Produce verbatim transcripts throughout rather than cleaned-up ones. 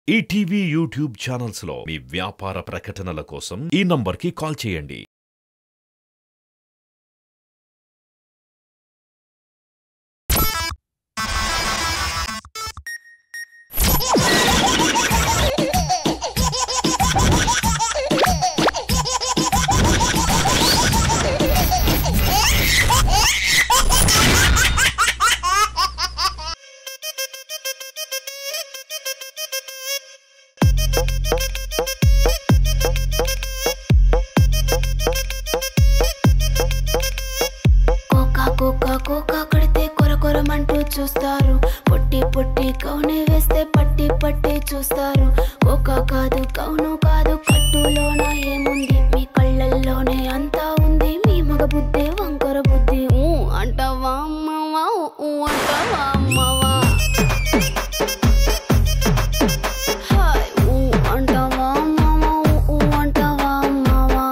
ETV YouTube channels లో మీ వ్యాపార ప్రకటనల కోసం ఈ నంబర్కి కాల్ చేయండి. చూస్తారు పొట్టి పొట్టి కౌనే వేస్తే పట్టి పట్టి చూస్తారు కోకా కాదు కౌను కాదు కట్టులోన ఏముంది మీ కళ్ళల్లోనే అంతా ఉంది మీ మగ బుద్ధి వంకర బుద్ధి ఊ అంటావా అమ్మవా ఊ అంటావా అమ్మవా హాయ్ ఊ అంటావా అమ్మవా ఊ అంటావా అమ్మవా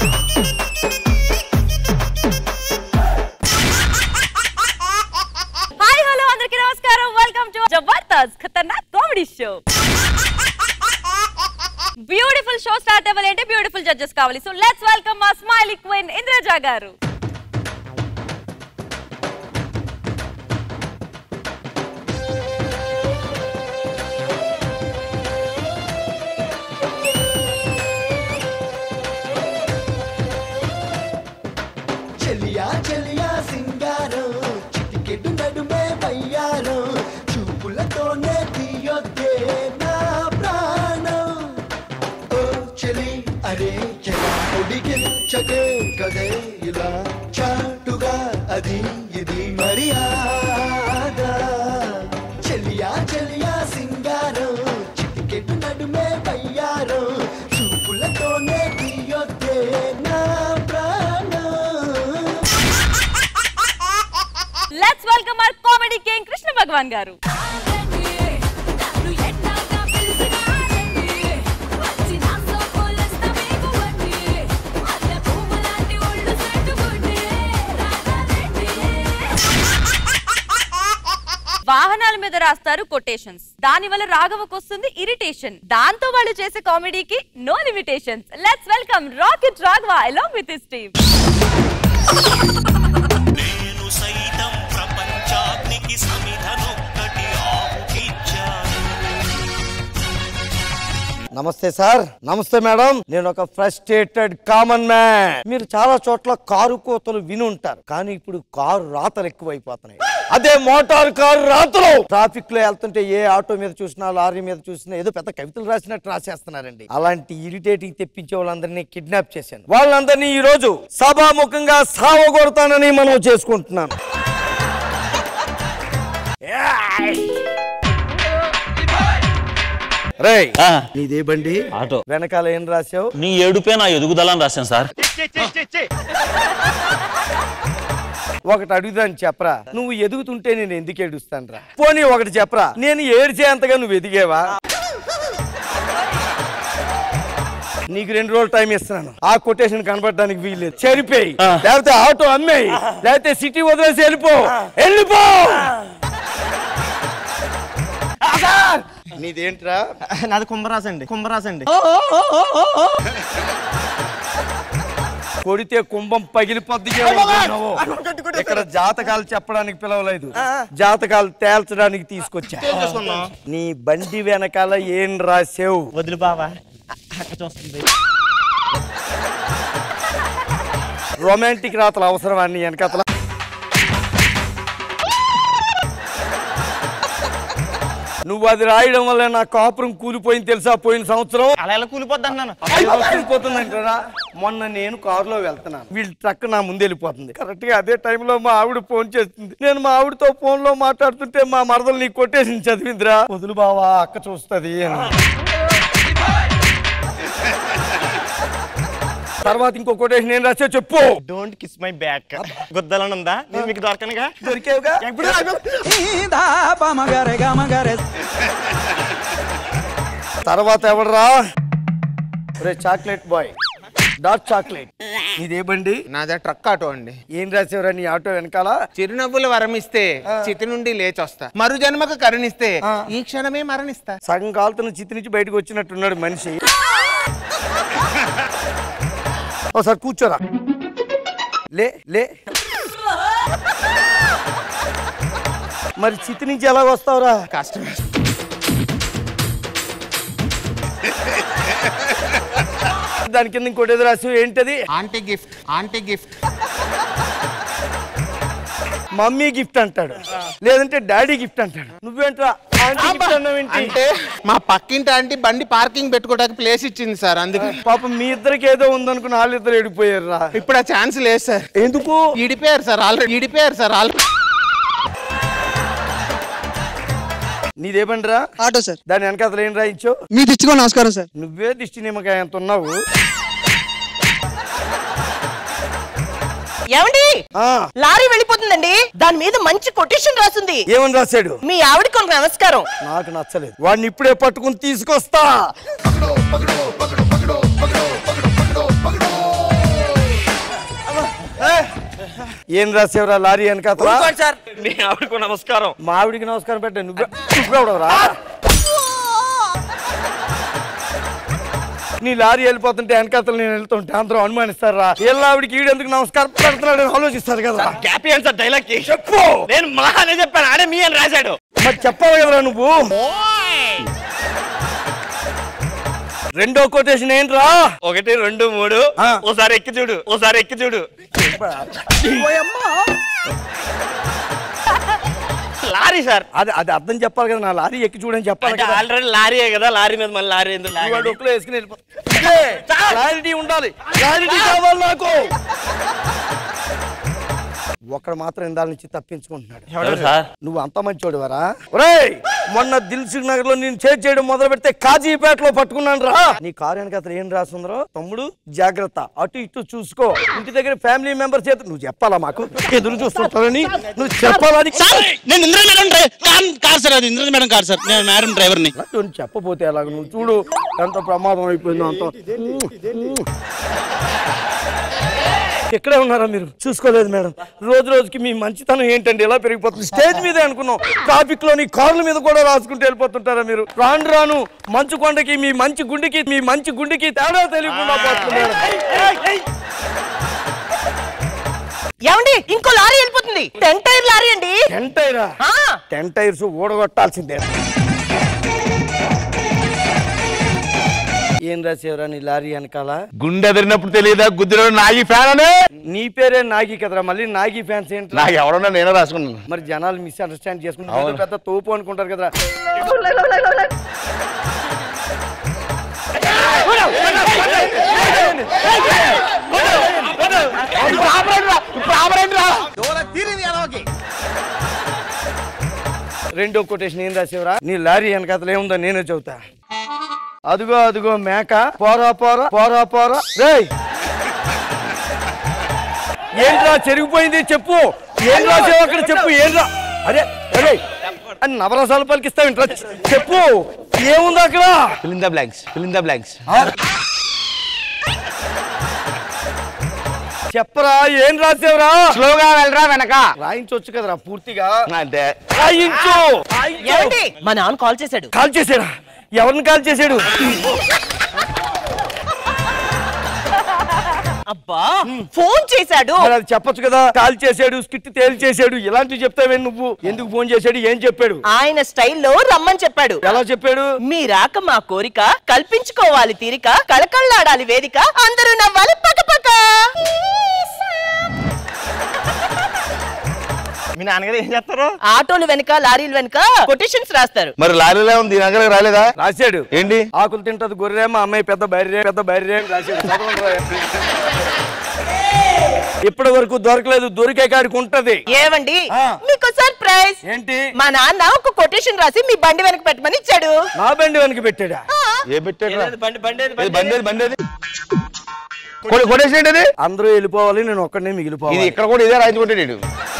Jabardasth Khatarnak comedy show. Beautiful show start అవ్వాలి అంటే బ్యూటిఫుల్ జడ్జెస్ కావాలి. సో లెట్స్ వెల్కమ్ మా స్మైలీ క్వీన్ ఇంద్రజ గారు. చెలియా చెలియా సింగారం చిటికెడు నడుమే వయ్యారం చూపులతోనే తీయొద్దే నా ప్రాణం ఓ చెలి అరే చెలా ఒడిగించకే కదే ఇలా చాటుగా అది ఇది మర్యాద చెలియా చెలియా సింగారం చిటికెడు నడుమే వయ్యారం చూపులతోనే తీయొద్దే నా ప్రాణం. Let's welcome our comedy king Krishna Bhagavan garu. వాహనాల మీద రాస్తారు కొటేషన్స్, దాని వల్ల రాఘవకు వస్తుంది ఇరిటేషన్. దాంతో వాళ్ళు చేసే కామెడీకి no limitations. Let's welcome rocket Raghava along with his team. నేను సైతం ప్రపంచాగ్నికి సమిధనొక్కటి ఆహుతిచ్చాను. నమస్తే సార్. నమస్తే మేడం. నేను ఒక ఫ్రస్ట్రేటెడ్ కామన్ మ్యాన్. మీరు చాలా చోట్ల కారు కోతలు విని ఉంటారు, కానీ ఇప్పుడు కారు రాతలు ఎక్కువైపోతున్నాయి. అదే మోటార్ కారు రాతలు. ట్రాఫిక్ లో వెళ్తుంటే ఏ ఆటో మీద చూసినా లారీ మీద చూసినా ఏదో పెద్ద కవితలు రాసినట్టు రాసేస్తున్నారండి. అలాంటి ఇరిటేటింగ్ తెప్పించే వాళ్ళందరినీ కిడ్నాప్ చేశాను. వాళ్ళందరినీ ఈ రోజు సభాముఖంగా సావగొడతానని మనం చేసుకుంటున్నాను. రేయ్, నీదే బండి? ఆటో. వెనకాల ఏం రాసావు? నీ ఏడుపే నా ఎదుగుదలని రాశాను సార్. ఒకటి అడుగుదాన్ని చెప్పరా, నువ్వు ఎదుగుతుంటే నేను ఎందుకు ఏడుస్తాను రా? పోనీ ఒకటి చెప్పరా, నేను ఏడ్చేంతగా నువ్వు ఎదిగేవా? నీకు రెండు రోజులు టైం ఇస్తున్నాను. ఆ కొటేషన్ కనబడడానికి వీల్లేదు. చెరిపోయి, లేకపోతే ఆటో అమ్మేయి, లేకపోతే సిటీ వదిలేసి వెళ్ళిపో. వెళ్ళిపో. నీదేంట్రా? నాది కుంభరాశి అండి. కుంభరాశి అండి. కొడితే కుంభం పగిలిపోద్ది. ఇక్కడ జాతకాలు చెప్పడానికి పిలవలేదు, జాతకాలు తేల్చడానికి తీసుకొచ్చా. నీ బండి వెనకాల ఏం రాసావు? వదిలి బావా అక్క చూస్తుంది. రొమాంటిక్ రాతలు అవసరమా నీ వెనకాతల? నువ్వు అది రాయడం వల్ల నా కాపురం కూలిపోయింది తెలుసా? పోయిన సంవత్సరం అలా ఎలా కూలిపోద్ది అన్నాను. కూలిపోతుందంటారా? మొన్న నేను కారులో వెళ్తున్నాను, వీళ్ళ ట్రక్ నా ముందు వెళ్ళిపోతుంది. కరెక్ట్ గా అదే టైంలో మా ఆవిడ ఫోన్ చేస్తుంది. నేను మా ఆవిడతో ఫోన్ లో మాట్లాడుతుంటే మా మరదలు నీ కొట్టేసి చదివిందిరా. వదులు బావా అక్క చూస్తుంది అని. తర్వాత ఇంకో కొటేషన్ నేను రాసే చెప్పు. Don't kiss my back. గుద్దలని ఉందా? నేను మీకు దొరకనుగా. దొరికేవుగా. తర్వాత ఎవడరా? Chocolate boy, dark chocolate. ఇదే బండి? నాదే ట్రక్ ఆటో అండి. ఏం రాసేవరా నీ ఆటో వెనకాల? చిరునవ్వులు వరమిస్తే చితి నుండి లేచొస్తా, మరు జన్మకు కరుణిస్తే ఈ క్షణమే మరణిస్తా. సగం కాలుతున్న చితి నుంచి బయటకు వచ్చినట్టున్నాడు మనిషి. ఒకసారి కూర్చోరా. లే లే మరి చితి నుంచి ఎలా వస్తావురా? కష్టం. దాని కింద ఇంకోటి ఎదురు రాసి ఏంటది? Aunty gift. Aunty gift. Mummy gift అంటాడు, లేదంటే డాడీ గిఫ్ట్ అంటాడు. నువ్వేంట్రా ఆంటీ గిఫ్ట్ అన్నావేంటి? అంటే మా పక్కింటి ఆంటీ బండి పార్కింగ్ పెట్టుకోవడానికి ప్లేస్ ఇచ్చింది సార్, అందుకే. పాపం మీ ఇద్దరికి ఏదో ఉందనుకుని వాళ్ళిద్దరు ఎడిపోయారు రా. ఇప్పుడు ఆ ఛాన్స్ లేదు సార్. ఎందుకు? ఇడిపోయారు సార్ ఆల్రెడీ. ఇడిపోయారు సార్ ఆల్రెడీ. నీదే బండిరా? Auto sir. దాని వెనకాతలు ఏం రాయించావు? మీ దిష్టిగా నమస్కారం సార్. నువ్వే దిష్టి నిమ్మకాయ ఎంత ఉన్నావు. ఏమండి లారీ వెళ్ళిపోతుందండి, దాని మీద మంచి కొటేషన్ రాసింది. ఏమని రాశాడు? మీ ఆవిడకు నమస్కారం. నాకు నచ్చలేదు. వాడిని ఇప్పుడే పట్టుకుని తీసుకొస్తా. ఏం రాసేవరా లారీ వెనకాతలా? సార్ మీ ఆవిడకు నమస్కారం. మా ఆవిడికి నమస్కారం పెట్టా. నువ్వు నువ్వెవడవరా? నీ లారీ వెళ్ళిపోతుంటే వెనకాతలు నేను వెళ్తుంటే అందరూ అనుమానిస్తారా? ఆవిడికి ఈడెందుకు నమస్కారం పెడుతున్నాడు ఆలోచిస్తారు కదా. క్యాపీ అని సార్ డైలాగ్ చెప్పు. నేను మా అనే చెప్పాను, అదే మీ అని రాశాడు. మరి చెప్పావు కదరా నువ్వు. రెండో కొటేషన్ ఏంట్రా? ఒకటి రెండు మూడు ఓసారి ఎక్కి చూడు, ఓసారి ఎక్కి చూడు. Lorry sir. అది అది అర్థం చెప్పాలి కదా. నా లారీ ఎక్కి చూడని చెప్పాలి. ఆల్రెడీ లారీయే కదా, లారీ మీద మళ్ళీ లారీ ఎందుకు? డొక్కులో వేసుకుని వెళ్ళిపోతా. క్లారిటీ ఉండాలి, క్లారిటీ కావాలి నాకు. ఒకడు మాత్రం ఇందాల నుంచి తప్పించుకుంటున్నాడు. నువ్వు అంత మంచోడు వరా? ఒరేయ్ మొన్న దిల్సుఖ్ నగర్ లో నేను చేజ్ చేయడం మొదలు పెడితే కాజీపేటలో పట్టుకున్నాను రా. నీ కారు వెనక అతను ఏం రాస్తుందో? తమ్ముడు జాగ్రత్త, అటు ఇటు చూసుకో, ఇంటి దగ్గర ఫ్యామిలీ మెంబర్ చేత నువ్వు చెప్పాలా? మాకు ఎదురు చూస్తుంటారని నువ్వు చెప్పాలని. నేను ఇంద్ర మేడం కార్ సార్, అది ఇంద్ర మేడం కార్ సార్, నేను మేడం డ్రైవర్ని. చెప్పపోతే అలాగ నువ్వు చూడు ఎంత ప్రమాదం అయిపోయిందో. అంత ఎక్కడే ఉన్నారా మీరు? చూసుకోలేదు మేడం. రోజు రోజుకి మీ మంచితనం ఏంటండి ఎలా పెరిగిపోతుంది? స్టేజ్ మీదే అనుకున్నాం, ట్రాఫిక్ లోని కార్ల మీద కూడా రాసుకుంటూ వెళ్ళిపోతుంటారా మీరు? రాను రాను మంచు కొండకి మీ మంచి గుండెకి మీ మంచి గుండెకి తేడా తెలియకుండా పోతుంది మేడం. ఏమండి ఇంకో లారీ వెళ్ళిపోతుంది. టెన్ టైర్ లారీ అండి. టెన్ టైరా? టెన్ టైర్స్ ఊడగొట్టాల్సిందే. ఏం రాసేవరా నీ లారీ వెనకాల? గుండె ఎదిరినప్పుడు తెలియదా గుద్దిలో నాగి ఫ్యాన్ అనే? నీ పేరే నాగి కదరా, మళ్ళీ నాగి ఫ్యాన్స్ ఏంటి? నాకు ఎవరన్నా నేనే రాసుకున్నాను. మరి జనాలు మిస్ అండర్స్టాండ్ చేసుకుంటారు, పెద్ద తోపు అనుకుంటారు కదరా. రెండో కొటేషన్ ఏం రాసేవరా? నీ లారీ వెనకాతలు ఏముందో నేనే చెబుతా. అదుగో అదుగో మేక పోరా పోరా పోరా పోరా. రేయ్ ఏంట్రా చెరిగిపోయింది చెప్పు. ఏం రాసావు అక్కడ చెప్పు. ఏంట్రా? అరే అరే అని నవరసాలు పలికిస్తావు చెప్పు. ఏముంది అక్కడ? Fill in the blanks, fill in the blanks. చెప్పరా ఏం రాసేవరా? స్లోగా వెళ్ళరా వెనక. రాయించవచ్చు కదరా పూర్తిగా. అంతే రాయించు. మా నాన్న కాల్ చేశాడు. కాల్ చేశాడా? ఎవరిని కాల్ చేశాడు? అబ్బా ఫోన్ చేశాడు. అది చెప్పొచ్చు కదా. కాల్ చేశాడు, స్కిట్ తేలి చేశాడు, ఇలాంటివి చెప్తావే నువ్వు. ఎందుకు ఫోన్ చేశాడు, ఏం చెప్పాడు? ఆయన స్టైల్లో రమ్మని చెప్పాడు. ఎలా చెప్పాడు? మీ రాక మా కోరిక, కల్పించుకోవాలి తీరిక, కళకళ్ళాడాలి వేదిక, అందరూ నవ్వాలి పక్క పక్క. మీ నాన్నగారు ఏం చేస్తారు? ఆటోలు వెనక లారీలు వెనక కొటేషన్స్ రాస్తారు. మరి లారీలో ఉంది దగ్గర రాలేదా? రాశాడు. ఏంటి? ఆకులు తింటది గొర్రె, మా అమ్మాయి పెద్ద బైర్రే పెద్ద బైర్రే రాశాడు. ఇప్పటి వరకు దొరకలేదు, దొరికే కాడికి ఉంటది. ఏమండి మీకు సర్ప్రైజ్. ఏంటి? మా నాన్న ఒక కొటేషన్ రాసి మీ బండి వెనక పెట్టమని ఇచ్చాడు. నా బండి వెనక పెట్టాడా? ఏ పెట్టాడు? బండి బండి బండి బండి కొటేషన్ ఏంటది? అందరూ వెళ్ళిపోవాలి, నేను ఒక్కడనే మిగిలిపోవాలి. ఇది ఇక్కడ కూడా ఇదే రాయించుకుంటాడు.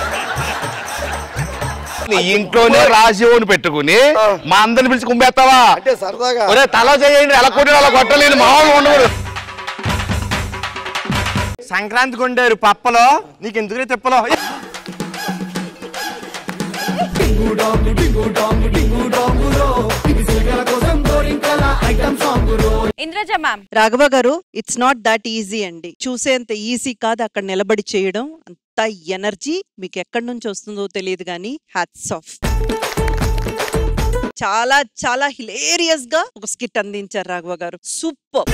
ఇంట్లోనే రాసి పెట్టుకుని మా అందరిని పిలిచి కుంపేస్తావా? అంటే సరదాగా తల చేయండి, అలా కొట్టి అలా కొట్టలేని మామూలు ఉండదు. సంక్రాంతి కొండారు పప్పలో, నీకు ఎందుకు తిప్పలో. ఇంద్రజ మ్యామ్. రాఘవ గారు, ఇట్స్ నాట్ దట్ ఈజీ అండి. చూసేంత ఈజీ కాదు అక్కడ నిలబడి చేయడం. అంత ఎనర్జీ మీకు ఎక్కడి నుంచి వస్తుందో తెలియదు కానీ హ్యాట్స్ ఆఫ్. చాలా చాలా హిలేరియస్ గా ఒక స్కిట్ అందించారు రాఘవ గారు. సూపర్.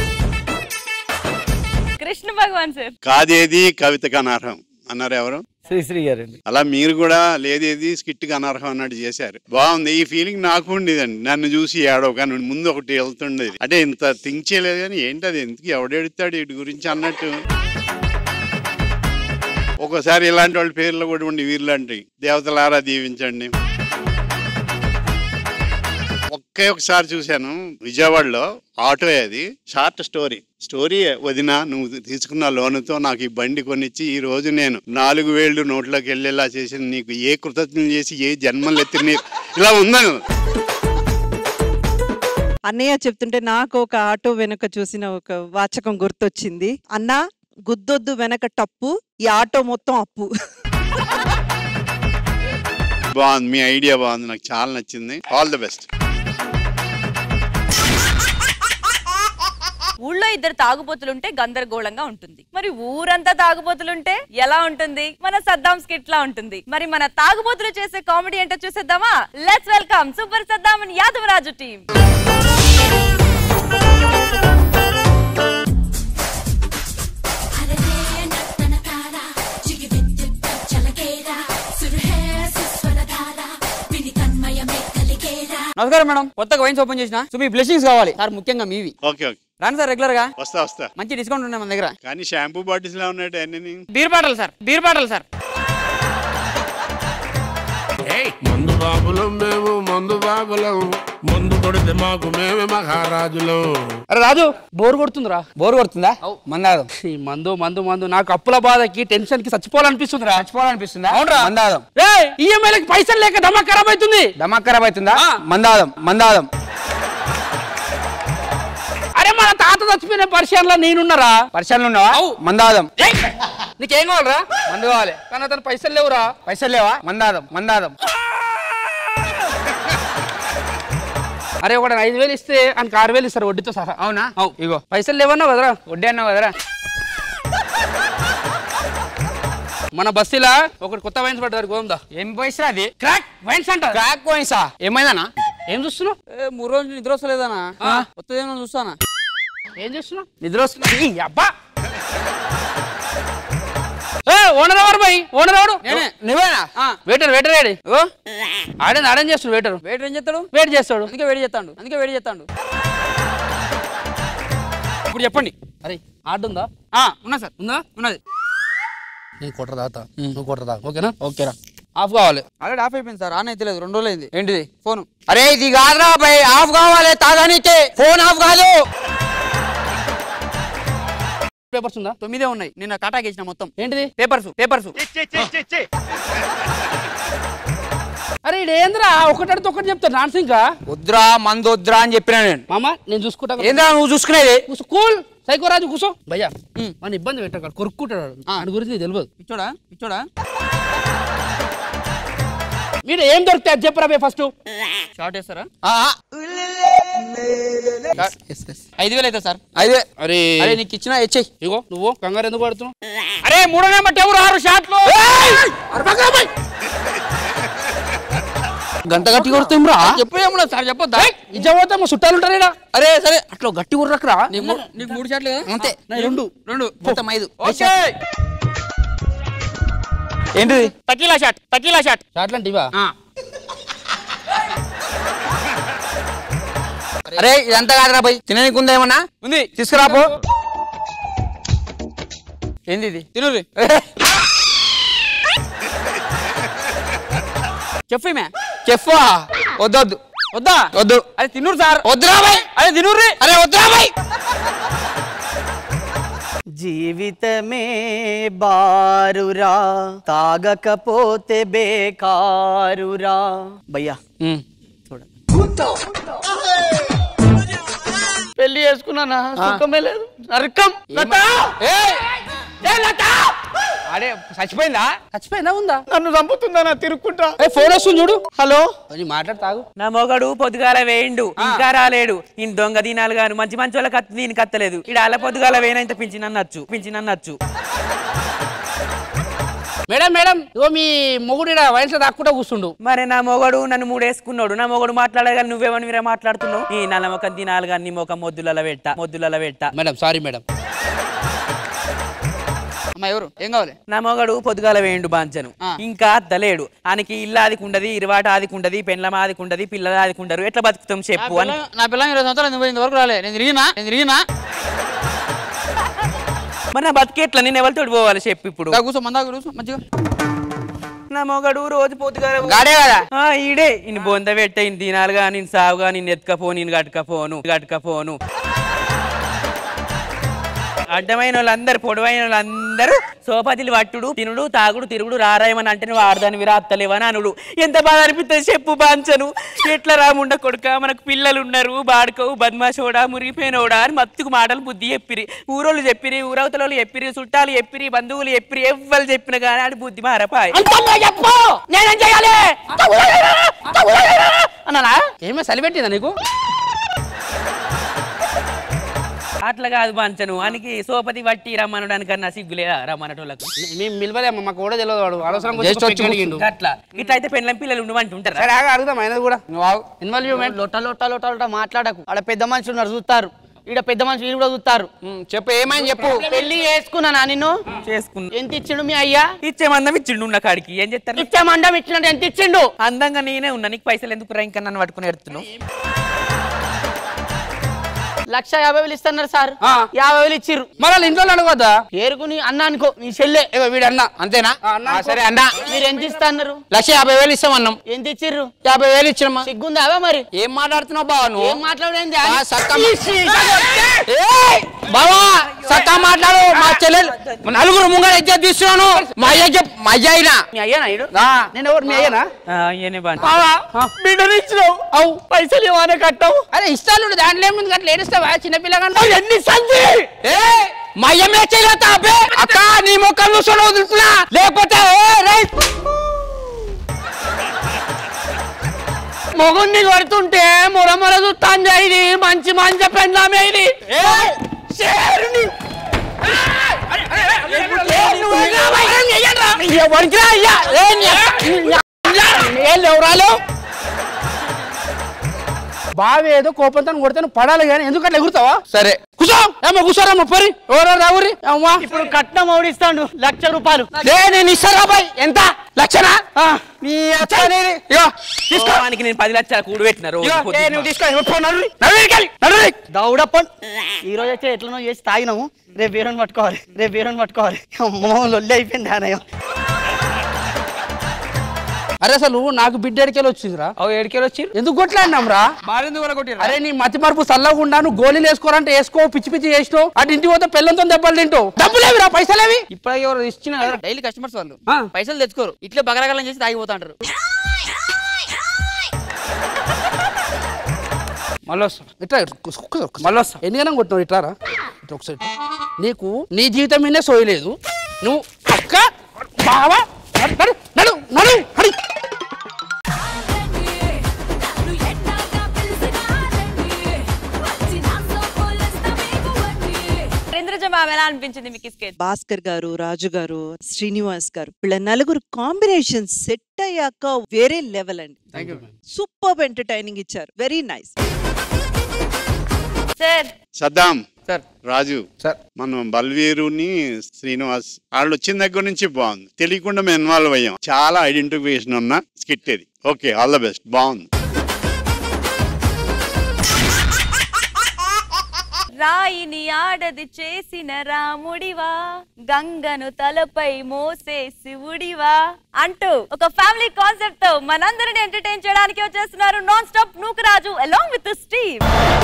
కృష్ణ భగవాన్ సార్. కాదేది కవితకు అనర్హం అన్నారు ఎవరు? శ్రీశ్రీ గారు. అలా మీరు కూడా లేదేది స్కిట్ కి అనర్హం అన్నట్టు చేశారు. బాగుంది. ఈ ఫీలింగ్ నాకు ఉండేదండి. నన్ను చూసి ఏడవ కానీ ముందు ఒకటి వెళ్తుండేది. అంటే ఇంత థింక్ చేయలేదు కానీ ఏంటి అది ఎందుకు ఎవడెడుతాడు వీటి గురించి అన్నట్టు. ఒకసారి ఇలాంటి వాళ్ళ పేర్లు కూడా ఉండి వీర్లాంటి దేవతలారా దీవించండి. ఒకే ఒకసారి చూశాను విజయవాడలో, ఆటో అది, షార్ట్ స్టోరీ స్టోరీ వదిన నువ్వు తీసుకున్న లోనుతో నాకు ఈ బండి కొనిచ్చి ఈ రోజు నేను నాలుగు వేళ్ళు నోట్లోకి వెళ్ళేలా చేసిన నీకు ఏ కృతజ్ఞత చేసి ఏ జన్మలు ఎత్తి ఇలా ఉందని అన్నయ్య చెప్తుంటే నాకు ఒక ఆటో వెనుక చూసిన ఒక వాచకం గుర్తొచ్చింది. అన్న గుద్దొద్దు వెనక టప్పు, ఈ ఆటో మొత్తం అప్పు. బాగుంది, మీ ఐడియా బాగుంది, నాకు చాలా నచ్చింది. All the best. ఊళ్ళో ఇద్దరు తాగుబోతులుంటే గందరగోళంగా ఉంటుంది. మరి ఊరంతా తాగుబోతులుంటే ఎలా ఉంటుంది? మన సద్దాం స్కిట్ లా ఉంటుంది. మరి మన తాగుబోతులు చేసే కామెడీ ఏంటో చూసేద్దామా? Let's welcome super Saddam and Yadavaraju team. నమస్కారం మేడం, కొత్తగా వైన్స్ ఓపెన్ చేసిన, సో మీ బ్లెస్సింగ్స్ కావాలి సార్, ముఖ్యంగా మీవి. ఓకే ఓకే రాను సార్, రెగ్యులర్ గా వస్తా వస్తా. మంచి డిస్కౌంట్ ఉన్నాయి మన దగ్గర. కానీ షాంపూ బాటిల్స్ లా ఉన్నాయి అన్ని. Beer bottle sir, beer bottle sir. మందు బాబులం మేము, మందు బాబులం, మందు కొడితే మాకు మేమే మహారాజులం. అరే రాజు, బోర్ కొడుతుందిరా. బోర్ కొడుతుందా? మందాదం. ఈ మందు మందు మందు నాకు అప్పుల బాధకి టెన్షన్ కి చచ్చిపోవాలనిపిస్తుందిరా. చచ్చిపోవాలనిపిస్తుందా? అవునరా. మందాదం. ఈఎంఐలకి పైసలు లేక దమా ఖరాబ్ అవుతుంది. దమా ఖరాబ్ అవుతుందా? మందాదం మందాదం. అరే మన తాత చచ్చిపోయిన పరిచయంలో నేనున్నారా? పరిచయంలో ఉన్నావా? మందాదం. నీకేం కావాలరా? మందు కావాలి, కానీ అతను పైసలు లేవురా. పైసలు లేవా? మందాదం మందాదం. అరే ఒక ఐదు వేలు ఇస్తే ఆయనకి ఆరు వేలు ఇస్తారు వడ్డీతో సహా. అవునా? అవు. ఇగో పైసలు లేవన్నావు కదరా, వడ్డీ అన్నావు కదరా. మన బస్తీలా ఒకటి కొత్త వైన్స్ పడ్డారు, గోందా. ఏం వైన్స్ అది? క్రాక్ వైన్స్ అంట. క్రాక్ వైన్సా? ఏమైందనా? ఏం చూస్తున్నావు? మూడు రోజులు నిద్ర వస్తలేదనా? కొత్తదేమో చూస్తానా? ఏం చూస్తున్నావు? నిద్ర వస్తుంది. అబ్బా ఓనర్ ఎవరు బాయ్? ఓనర్ ఎవరు? నువ్వేనా? వెయిటర్ వెయిటర్ ఏడి? ఆడే ఆడేం చేస్తాడు వెయిటర్? వెయిటర్ ఏం చేస్తాడు? వెయిట్ చేస్తాడు, అందుకే వెయిట్ చేస్తాడు, అందుకే వెయిట్ చేస్తాడు. ఇప్పుడు చెప్పండి. అరే ఆర్డర్ ఉందా? ఉన్నా సార్. ఉందా? ఉన్నది. నేను కొట్టరు దాతా, నువ్వు కొట్టరు దా. ఓకేనా? ఓకేరా. ఆఫ్ కావాలి. ఆల్రెడీ ఆఫ్ అయిపోయింది సార్, ఆన్ అయితే లేదు, రెండు రోజులు అయింది. ఏంటిది? ఫోన్. అరే ఇది కాదురా బాయ్, ఆఫ్ కావాలి తాగానికే, ఫోన్ ఆఫ్ కాదు. పేపర్స్ ఉందా? తొమ్మిదే ఉన్నాయి, నిన్న టాటాకి ఇచ్చిన మొత్తం. ఏంటిది? Papers papers. అరే ఇదేంద్రా ఒకటి అడితే ఒకటి చెప్తాను నాన్స్. ఇంకా వద్దురా మందు వద్దురా అని చెప్పినా నేను. మామ నేను చూసుకుంటా. ఏంద్రా నువ్వు చూసుకునేది? కూల్ సైకోరాజు కూసో. భయ్యా మన ఇబ్బంది పెట్టాడు, కొరుక్కుంటాడు. వాడి గురించి నీకు తెలియదు. పిచ్చోడా పిచ్చోడా. మీరు ఏం దొరికితే అది చెప్పరా ఫస్ట్. షార్ట్ వేస్తారా? ఐదు వేలు అయితే సార్. ఐదు వేలు. అరే అరే నీకు ఇచ్చిన ఇచ్చేయి. ఇగో నువ్వు కంగారు ఎందుకు పడుతున్నావు? అరే మూడో నెంబర్ ఎవరు? ఆరు షాట్లు. గంట గట్టి కొడుతాం రా. చెప్పేమో సార్ చెప్పొద్దా? ఇచ్చబోతా మా చుట్టాలు ఉంటారా? అరే సరే అట్లా గట్టి కొర్రకరా. నీకు మూడు షాట్లు కదా? అంతే. రెండు రెండు మొత్తం ఐదు. ఏంటిది? Tequila shot. Tequila shot. షాట్లు అంటే ఇవా? అరే ఇదంతా కాదురా భయ్, తిననీకి ఉందా ఏమన్నా? ఉంది, తీసుకురాపో. ఏంది ఇది? తినురి. చెప్పు మే. చెప్పు. వద్దొద్దు. వద్దా? వద్దు. అరే తినురు సార్. వద్దురా భయ్. అరే తినుర్రి. అరే వద్దురా భయ్. జీవితమే బారురా, తాగకపోతే బేకారురా. భయ్యా చూడ, పెళ్లి చేసుకున్నానా? సుఖమే లేదు, నరకం. అరే చచ్చిపోయిందా చచ్చిపోయిందా ఉందా నన్ను చంపుతుందా నా తిరుక్కుంటా ఫోన్ వస్తుంది చూడు హలో మాట్లాడతాగు నా మొగడు పొద్దుగాల వేయండు ఇంకా రాలేడు ఈయన దొంగ దీనాలు గాను మంచి మంచి వాళ్ళ కత్తి దీని కత్తలేదు ఇక్కడ అలా పొద్దుగాల వేయన ఇంత పింఛన్ నచ్చు పింఛన్ నచ్చు మేడం మేడం ఇగో మీ మొగుడు వయసులో దాక్కుంటా కూర్చుండు మరి నా మొగడు నన్ను మూడేసుకున్నాడు నా మొగడు మాట్లాడగా నువ్వేమని మీరే మాట్లాడుతున్నావు ఈ నల్ల మొక్క దినాలు కానీ నీ మొక్క మొద్దులలో పెట్ట మొద్దులలో పెట్ట మేడం సారీ మేడం అమ్మా ఎవరు ఏం కావాలి నా మొగడు పొద్దుగాల వేయండు బాంచను ఇంకా అద్దలేడు ఆయనకి ఇల్లు ఆదికుండది ఇరువాట ఆదికుండది పెండ్లం ఆదికుండది పిల్లలు ఆదికుండరు ఎట్లా బతుకుతాం చెప్పు అని నా పిల్లలు ఇరవై సంవత్సరాలు నువ్వు ఇంతవరకు రాలే నేను తిరిగినా నేను తిరిగినా మరి నా బతికి ఎట్లా నేను ఎవరితో పోవాలి చెప్పు ఇప్పుడు కూర్చో మందా కూర్చో మంచిగా నా మొగడు రోజు పొద్దుగాల గాడే కదా ఈడే ఇన్ని బొంద పెట్టే ఇన్ని దినాలుగా నేను సావుగా నేను ఎత్తుకపోను నేను గట్టుకపోను గట్టుకపోను అడ్డమైన వాళ్ళందరూ పొడవైన వాళ్ళందరూ సోపతిలు పట్టుడు తినుడు తాగుడు తిరుగుడు రారాయమని అంటే నువ్వు ఆడదాని విరాత్తలేవని అనుడు ఎంత బాగా అనిపిస్తుంది చెప్పు బాంచను ఎట్లా రాముండ కొడుక మనకు పిల్లలు ఉన్నారు బాడుకోవు బద్మాషోడా మురిగిపోయినోడా అని మత్తుకు మాటలు బుద్ధి చెప్పిరి ఊరోళ్ళు చెప్పిరి ఊరవతల వాళ్ళు చెప్పిరి చుట్టాలు చెప్పిరి బంధువులు చెప్పిరి ఎవ్వరు చెప్పిన కానీ ఆడి బుద్ధి మారపాయి నేనేం చేయాలి అన్నా ఏమో చలిపెట్టిందా నీకు అట్లా కాదు బాంచను అనికి సోపతి పట్టి రమ్మనడానికన్నా సిగ్గులేదా రమ్మనటోళ్ళకు మేము మిలవలేమ్మ మాకు కూడా తెలియదు వాడు అనవసరం అట్లా ఇట్లా అయితే పెళ్ళం పిల్లలు ఉండమంటూ ఉంటారు సరే అడుగుదాం అయినది కూడా ఇన్వాల్వ్మెంట్ లొట్ట లొట్ట లొట్ట లొట్ట మాట్లాడకు ఆడ పెద్ద మనుషులు ఉన్నారు చూస్తారు ఈడ పెద్ద మనుషులు వీళ్ళు కూడా చూస్తారు చెప్పు ఏమని చెప్పు పెళ్లి చేసుకున్నానా నిన్ను చేసుకున్నా ఎంత ఇచ్చిండు మీ అయ్యా ఇచ్చే మందం ఇచ్చిండు ఉన్న కాడికి ఏం చెప్తారు ఇచ్చే మందం ఇచ్చినట్టు ఎంత ఇచ్చిండు అందంగా నేనే ఉన్నా నీకు పైసలు ఎందుకు రా ఇంకా నన్ను పట్టుకుని ఎడుతున్నావు లక్ష యాభై వేలు ఇస్తున్నారు సార్ యాభై వేలు ఇచ్చిర్రు మరి ఇంట్లో అడగొద్దా ఏరుకుని అన్న అనుకో నీ చెల్లె వీడు అన్న అంతేనా సరే అన్న మీరు ఎంత ఇస్తున్నారు లక్ష యాభై వేలు ఇస్తామన్నాం ఎంత ఇచ్చిర్రు యాభై వేలు ఇచ్చినమ్మా సిగ్గుందా మరి ఏం మాట్లాడుతున్నావు బావా నువ్వు ఏం మాట్లాడేంది బావా సత్తా మాట్లాడు మా చెల్లెలు నలుగురు ముంగర ఎగ్జామ్ తీస్తున్నాను మా అయ్య చెప్పు మా అయ్య అయినా మీ అయ్యానా నేను ఎవరు మీ అయ్యనా అయ్యనే బాగా బిడ్డలు ఇచ్చినావు అవు పైసలు ఏమైనా కట్టావు అరే ఇస్తాను దాంట్లో ఏముంది అట్లా ఏడుస్తావా చిన్నపిల్లగా ఎన్ని సంది మా అయ్యమే చేయలేతా అక్క నీ మొక్కలు చూసుకొని వదులుతున్నా లేకపోతే మొగుణ్ణి కొడుతుంటే మొర మొర చూస్తాంది ఇది మంచి మంచి పెండ్లామే ఇది ఎవరాలు బావేదో కోపంతో కొడితే పడాలి కానీ ఎందుకంటే ఎగురుతావా సరే కూర్చో ఏమో కూర్చోరమ్మా పరి ఎవరో రావురి అమ్మా ఇప్పుడు కట్నం ఓడిస్తాడు లక్ష రూపాయలు నేను ఇస్తారా బాయ్ ఎంత లక్షనా తీసుకోవానికి నేను పది లక్షల కూడి పెట్టినారు దౌడప్ప ఈ రోజు అయితే ఎట్లనో చేసి తాగినాము రేపు బీరని పట్టుకోవాలి రేపు బీరని పట్టుకోవాలి లొల్లి అయిపోయింది ఆనయం అరే అసలు నాకు బిడ్డ ఎడికెళ్ళి వచ్చిందిరా ఏడికెళ్ళి వచ్చి ఎందుకు కొట్లాడినాం రా అరే నీ మతి మరుపు చల్లకుండా నువ్వు గోళీలు వేసుకోరంటే వేసుకో పిచ్చి పిచ్చి చేసినావు అటు ఇంటికి పోతే పిల్లలతో దెబ్బలు తింటావు డబ్బులేవిరా పైసలేవి ఇప్పుడు ఎవరు ఇచ్చిన డైలీ కస్టమర్స్ వాళ్ళు పైసలు తెచ్చుకోరు ఇట్లా బగరగలం చేసి తాగిపోతాంటారు మళ్ళీ వస్తా ఇట్లా మళ్ళీ వస్తా ఎన్నికైనా కొట్టినావు ఇట్లారా ఇట్లా ఒకసారి నీకు నీ జీవితం మీదే సోయలేదు నువ్వు అక్క బావా నడు నడు నడు హరి భాస్కర్ గారు రాజు గారు శ్రీనివాస్ గారు వీళ్ళ నలుగురు కాంబినేషన్ సెట్ అయ్యాక వేరే లెవెల్ అండి సూపర్ ఎంటర్టైనింగ్ ఇచ్చారు very nice Saddam sir Raju sir మనం బల్వీరుని శ్రీనివాస్ వాళ్ళు వచ్చిన దగ్గర నుంచి బాగుంది తెలియకుండా మేము ఇన్వాల్వ్ అయ్యాం చాలా ఐడెంటిఫికేషన్ ఉన్న స్కిట్ ఇది ఓకే ఆల్ ద బెస్ట్ బాగుంది రాయిని ఆడది చేసిన రాముడివా గంగను తలపై మోసే శివుడివా అంటూ ఒక ఫ్యామిలీ కాన్సెప్ట్ తో మనందరిని ఎంటర్టైన్ చేయడానికి వచ్చేస్తున్నారు non stop Nookaraju along with Steve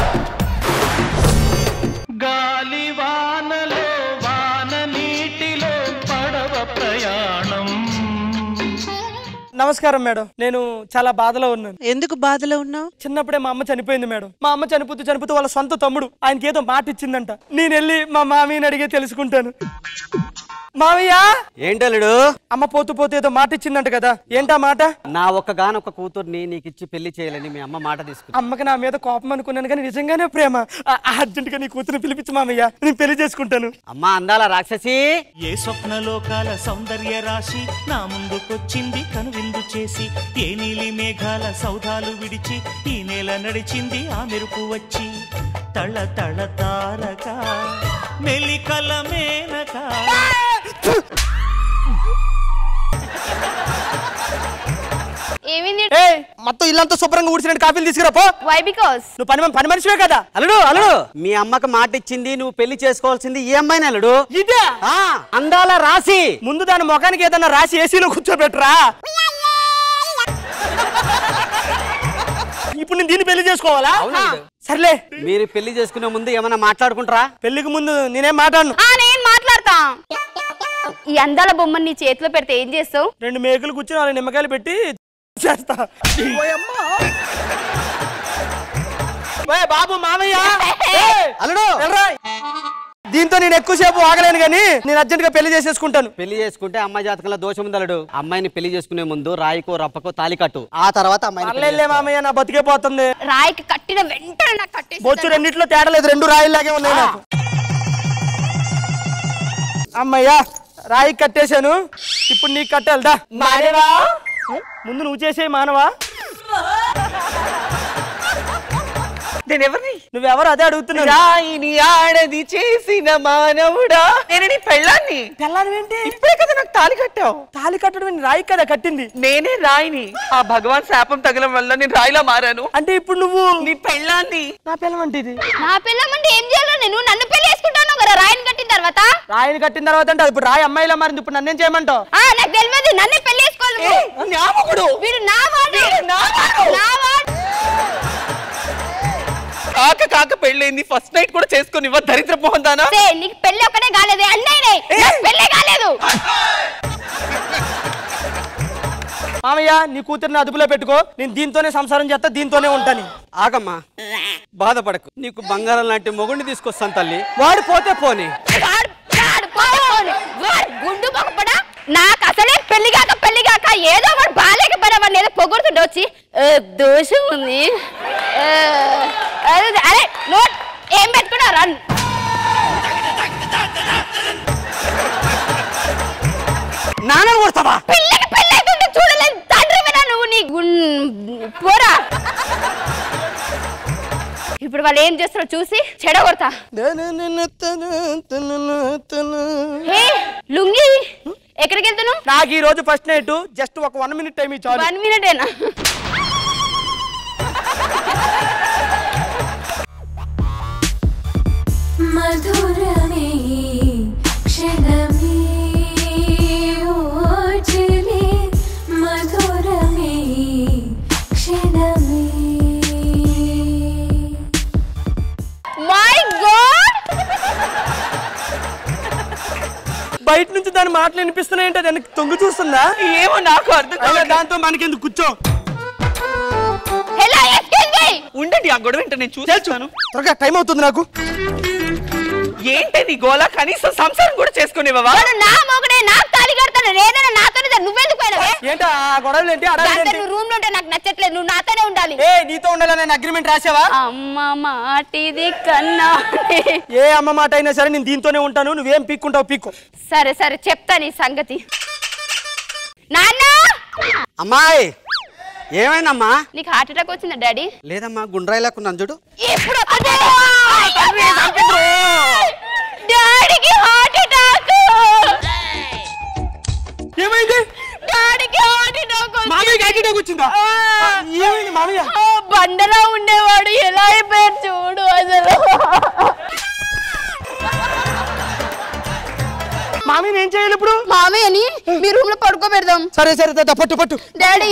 గాలి వానలో వాన నీటిలో పడవ ప్రయాణం. నమస్కారం మేడం, నేను చాలా బాధలో ఉన్నాను. ఎందుకు బాధలో ఉన్నావు? చిన్నప్పుడే మా అమ్మ చనిపోయింది మేడం. మా అమ్మ చనిపోతూ చనిపోతూ వాళ్ళ సొంత తమ్ముడు ఆయనకి ఏదో మాట ఇచ్చిందంట. నేను వెళ్ళి మా మామీని అడిగే తెలుసుకుంటాను. మామయ్య ఏంటలుడు అమ్మ పోతూ పోతూ ఏదో మాట ఇచ్చిందంట కదా ఏంటా మాట? నా ఒక్కగానొక్క కూతుర్ని నీకు ఇచ్చి పెళ్లి చేయాలని మీ అమ్మ మాట తీసుకుంది. అమ్మకి నా మీద కోపం అనుకున్నాను కానీ నిజంగానే ప్రేమ. అర్జెంట్ గా నీ కూతురు పిలిపించు మామయ్య, నేను పెళ్లి చేసుకుంటాను. అమ్మా అందాల రాక్షసి, ఏ స్వప్నలోకాల సౌందర్య రాశి నా ముందుకొచ్చింది కనువిందు చేసి, ఏ నీలి మేఘాల సౌధాలు విడిచి ఈ నేల నడిచింది ఆ మెరుపు వచ్చి, తళ తళ తారక మెలికల మేనక. మొత్తం ఇల్లంతా శుభ్రంగా ఊడ్చినట్టు కాఫీలు తీసుకురాపో. వై బికాస్ నువ్వు పని పని మనిషివే కదా. అల్లుడు అల్లుడు మీ అమ్మకి మాట ఇచ్చింది, నువ్వు పెళ్లి చేసుకోవాల్సింది ఈ అమ్మాయిని అల్లుడు. ఇదే అందాల రాశి. ముందు దాని ముఖానికి ఏదన్నా రాసి ఏసీలో కూర్చోబెట్టరా. ఇప్పుడు నేను దీన్ని పెళ్లి చేసుకోవాలా? సర్లే, మీరు పెళ్లి చేసుకునే ముందు ఏమైనా మాట్లాడుకుంటారా? పెళ్లికి ముందు నేనేం మాట్లాడను. నేను మాట్లాడతా. ఈ అందాల బొమ్మని నీ చేతిలో పెడితే ఏం చేస్తావు? రెండు మేకలు కూర్చొని నాలుగు నిమ్మకాయలు పెట్టి చేస్తా. బాబు మామయ్య అల్లుడు దీంతో నేను ఎక్కువసేపు ఆగలేను కానీ నేను అర్జెంట్ గా పెళ్లి చేసేసుకుంటాను. పెళ్లి చేసుకుంటే అమ్మాయి జాతకంలో దోషం ఉంది అల్లుడు. అమ్మాయిని పెళ్లి చేసుకునే ముందు రాయికో రప్పకో తాలి కట్టు, ఆ తర్వాత అమ్మాయి మామయ్య నా బతికే పోతుంది. రాయికి కట్టిన వెంటనే నాకు కట్టేసి బొచ్చు రెండిట్లో తేడా లేదు, రెండు రాయిలాగే ఉన్నాయి నాకు. అమ్మయ్యా రాయి కట్టేశాను, ఇప్పుడు నీకు కట్టాలిదా. మానవా ముందు నువ్వు చేసే మానవా. నేను ఎవరిని? నువ్వెవరు అదే అడుగుతున్నావు. రాయిని ఆడది చేసిన మానవుడా, నేను నీ పెళ్ళాన్ని. పెళ్ళాన్ని ఏంటి? ఇప్పుడే కదా నాకు తాళి కట్టావు. తాళి కట్టడం రాయి కదా కట్టింది. నేనే రాయిని. ఆ భగవాన్ శాపం తగలం వల్ల నేను రాయిలా మారాను. అంటే ఇప్పుడు నువ్వు నీ పెళ్ళాన్ని. నా పెళ్ళం అంటే ఇది. నా పెళ్ళం అంటే ఏం చేయాలో? నేను నన్ను పెళ్లి చేసుకుంటాను కదా రాయిని కట్టిన తర్వాత. రాయిని కట్టిన తర్వాత అంటే ఇప్పుడు రాయి అమ్మాయిలా మారింది, ఇప్పుడు నన్నేం చేయమంటావు? నాకు తెలియదు, నన్నే పెళ్లి చేసుకోవాలి. వీడు నా వాడు, నా వాడు. కాక కాక పెళ్ళైంది, ఫస్ట్ నైట్ కూడా చేసుకుని దరిద్ర పోహందానా. నీకు పెళ్లి ఒక్కటే కాలేదు, అన్నయ్యనే పెళ్లి కాలేదు. మామయ్య నీ కూతురిని అదుపులో పెట్టుకో, నేను దీంతోనే సంసారం చేస్తా, దీంతోనే ఉంటాను. ఆగమ్మా, బాధపడకు, నీకు బంగారం లాంటి మొగుడిని తీసుకొస్తాను తల్లి. వాడు పోతే పోనీ. గుండు మొగపడా, నాకు అసలే పెళ్లి కాక పెళ్లి కాక ఏదో వాడు బాగాలేకపోయినా వాడిని ఏదో పొగుడుతుండే వచ్చి దోషం ఉంది. అరే నోట్ ఏం పెట్టుకున్నా రన్. నాన్న కొడతావా? పిల్లకి పెళ్లి అవుతుంటే చూడలేదు తండ్రి వినా నువ్వు. నీ పోరా. ఇప్పుడు వాళ్ళు ఏం చేస్తారో చూసి చెడగొడతా. లుంగి ఎక్కడికి వెళ్తున్నావు? నాకు ఈ రోజు ఫస్ట్ నైట్, జస్ట్ ఒక వన్ మినిట్ టైం ఇచ్చాను. వన్ మినిట్ ఏనా? మధురమే క్షణమే ఓజలే, మధురమే క్షణమే. మై గాడ్, బయట నుంచి దాని మాటలు వినిపిస్తున్నాయంటే దానికి తొంగి చూస్తుందా ఏమో నాకు అర్థం కాదు. దాంతో మనకెందుకు కూర్చో. ఉండండి, ఆ గొడవ ఏంటో నేను చూసాను. త్వరగా టైం అవుతుంది నాకు. ఏంటి నీ గోళ? కనీసం సంసారం కూడా చేసుకునేవా? నా మొగడే నాకు తాళి కడతాను, నేనైనా నాతోనే. నువ్వెందుకు పోయినావే? ఏంటి ఆ గొడవలు ఏంటి? నువ్వు రూమ్ లో ఉంటే నాకు నచ్చట్లేదు, నువ్వు నాతోనే ఉండాలి. ఏ నీతో ఉండాలని అగ్రిమెంట్ రాసావా? అమ్మ మాటిది కన్నా. ఏ అమ్మ మాట అయినా సరే నేను దీంతోనే ఉంటాను, నువ్వేం పీక్కుంటావు పీక్కు. సరే సరే చెప్తా నీ సంగతి. నాన్న. అమ్మాయి ఏమైందమ్మా? నీకు హార్ట్ అటాక్ వచ్చిందా డాడీ? లేదమ్మా, గుండ్రాయిలాక్కున్నాను చూడు. ఎప్పుడు డాడీకి హార్ట్ అటాక్. ఏమైంది? డాడీకి హార్ట్ అటాక్. మామయ్యకి హార్ట్ అటాక్ వచ్చిందా? ఏమైంది మామయ్య? బండలా ఉండేవాడు ఎలా అయిపోయాడు చూడు అసలు. మామయ్య ఏం చేయాలి ఇప్పుడు? మామయ్యని మీ రూమ్ లో పడుకోబెడదాం. సరే సరే పట్టు పట్టు. డాడీ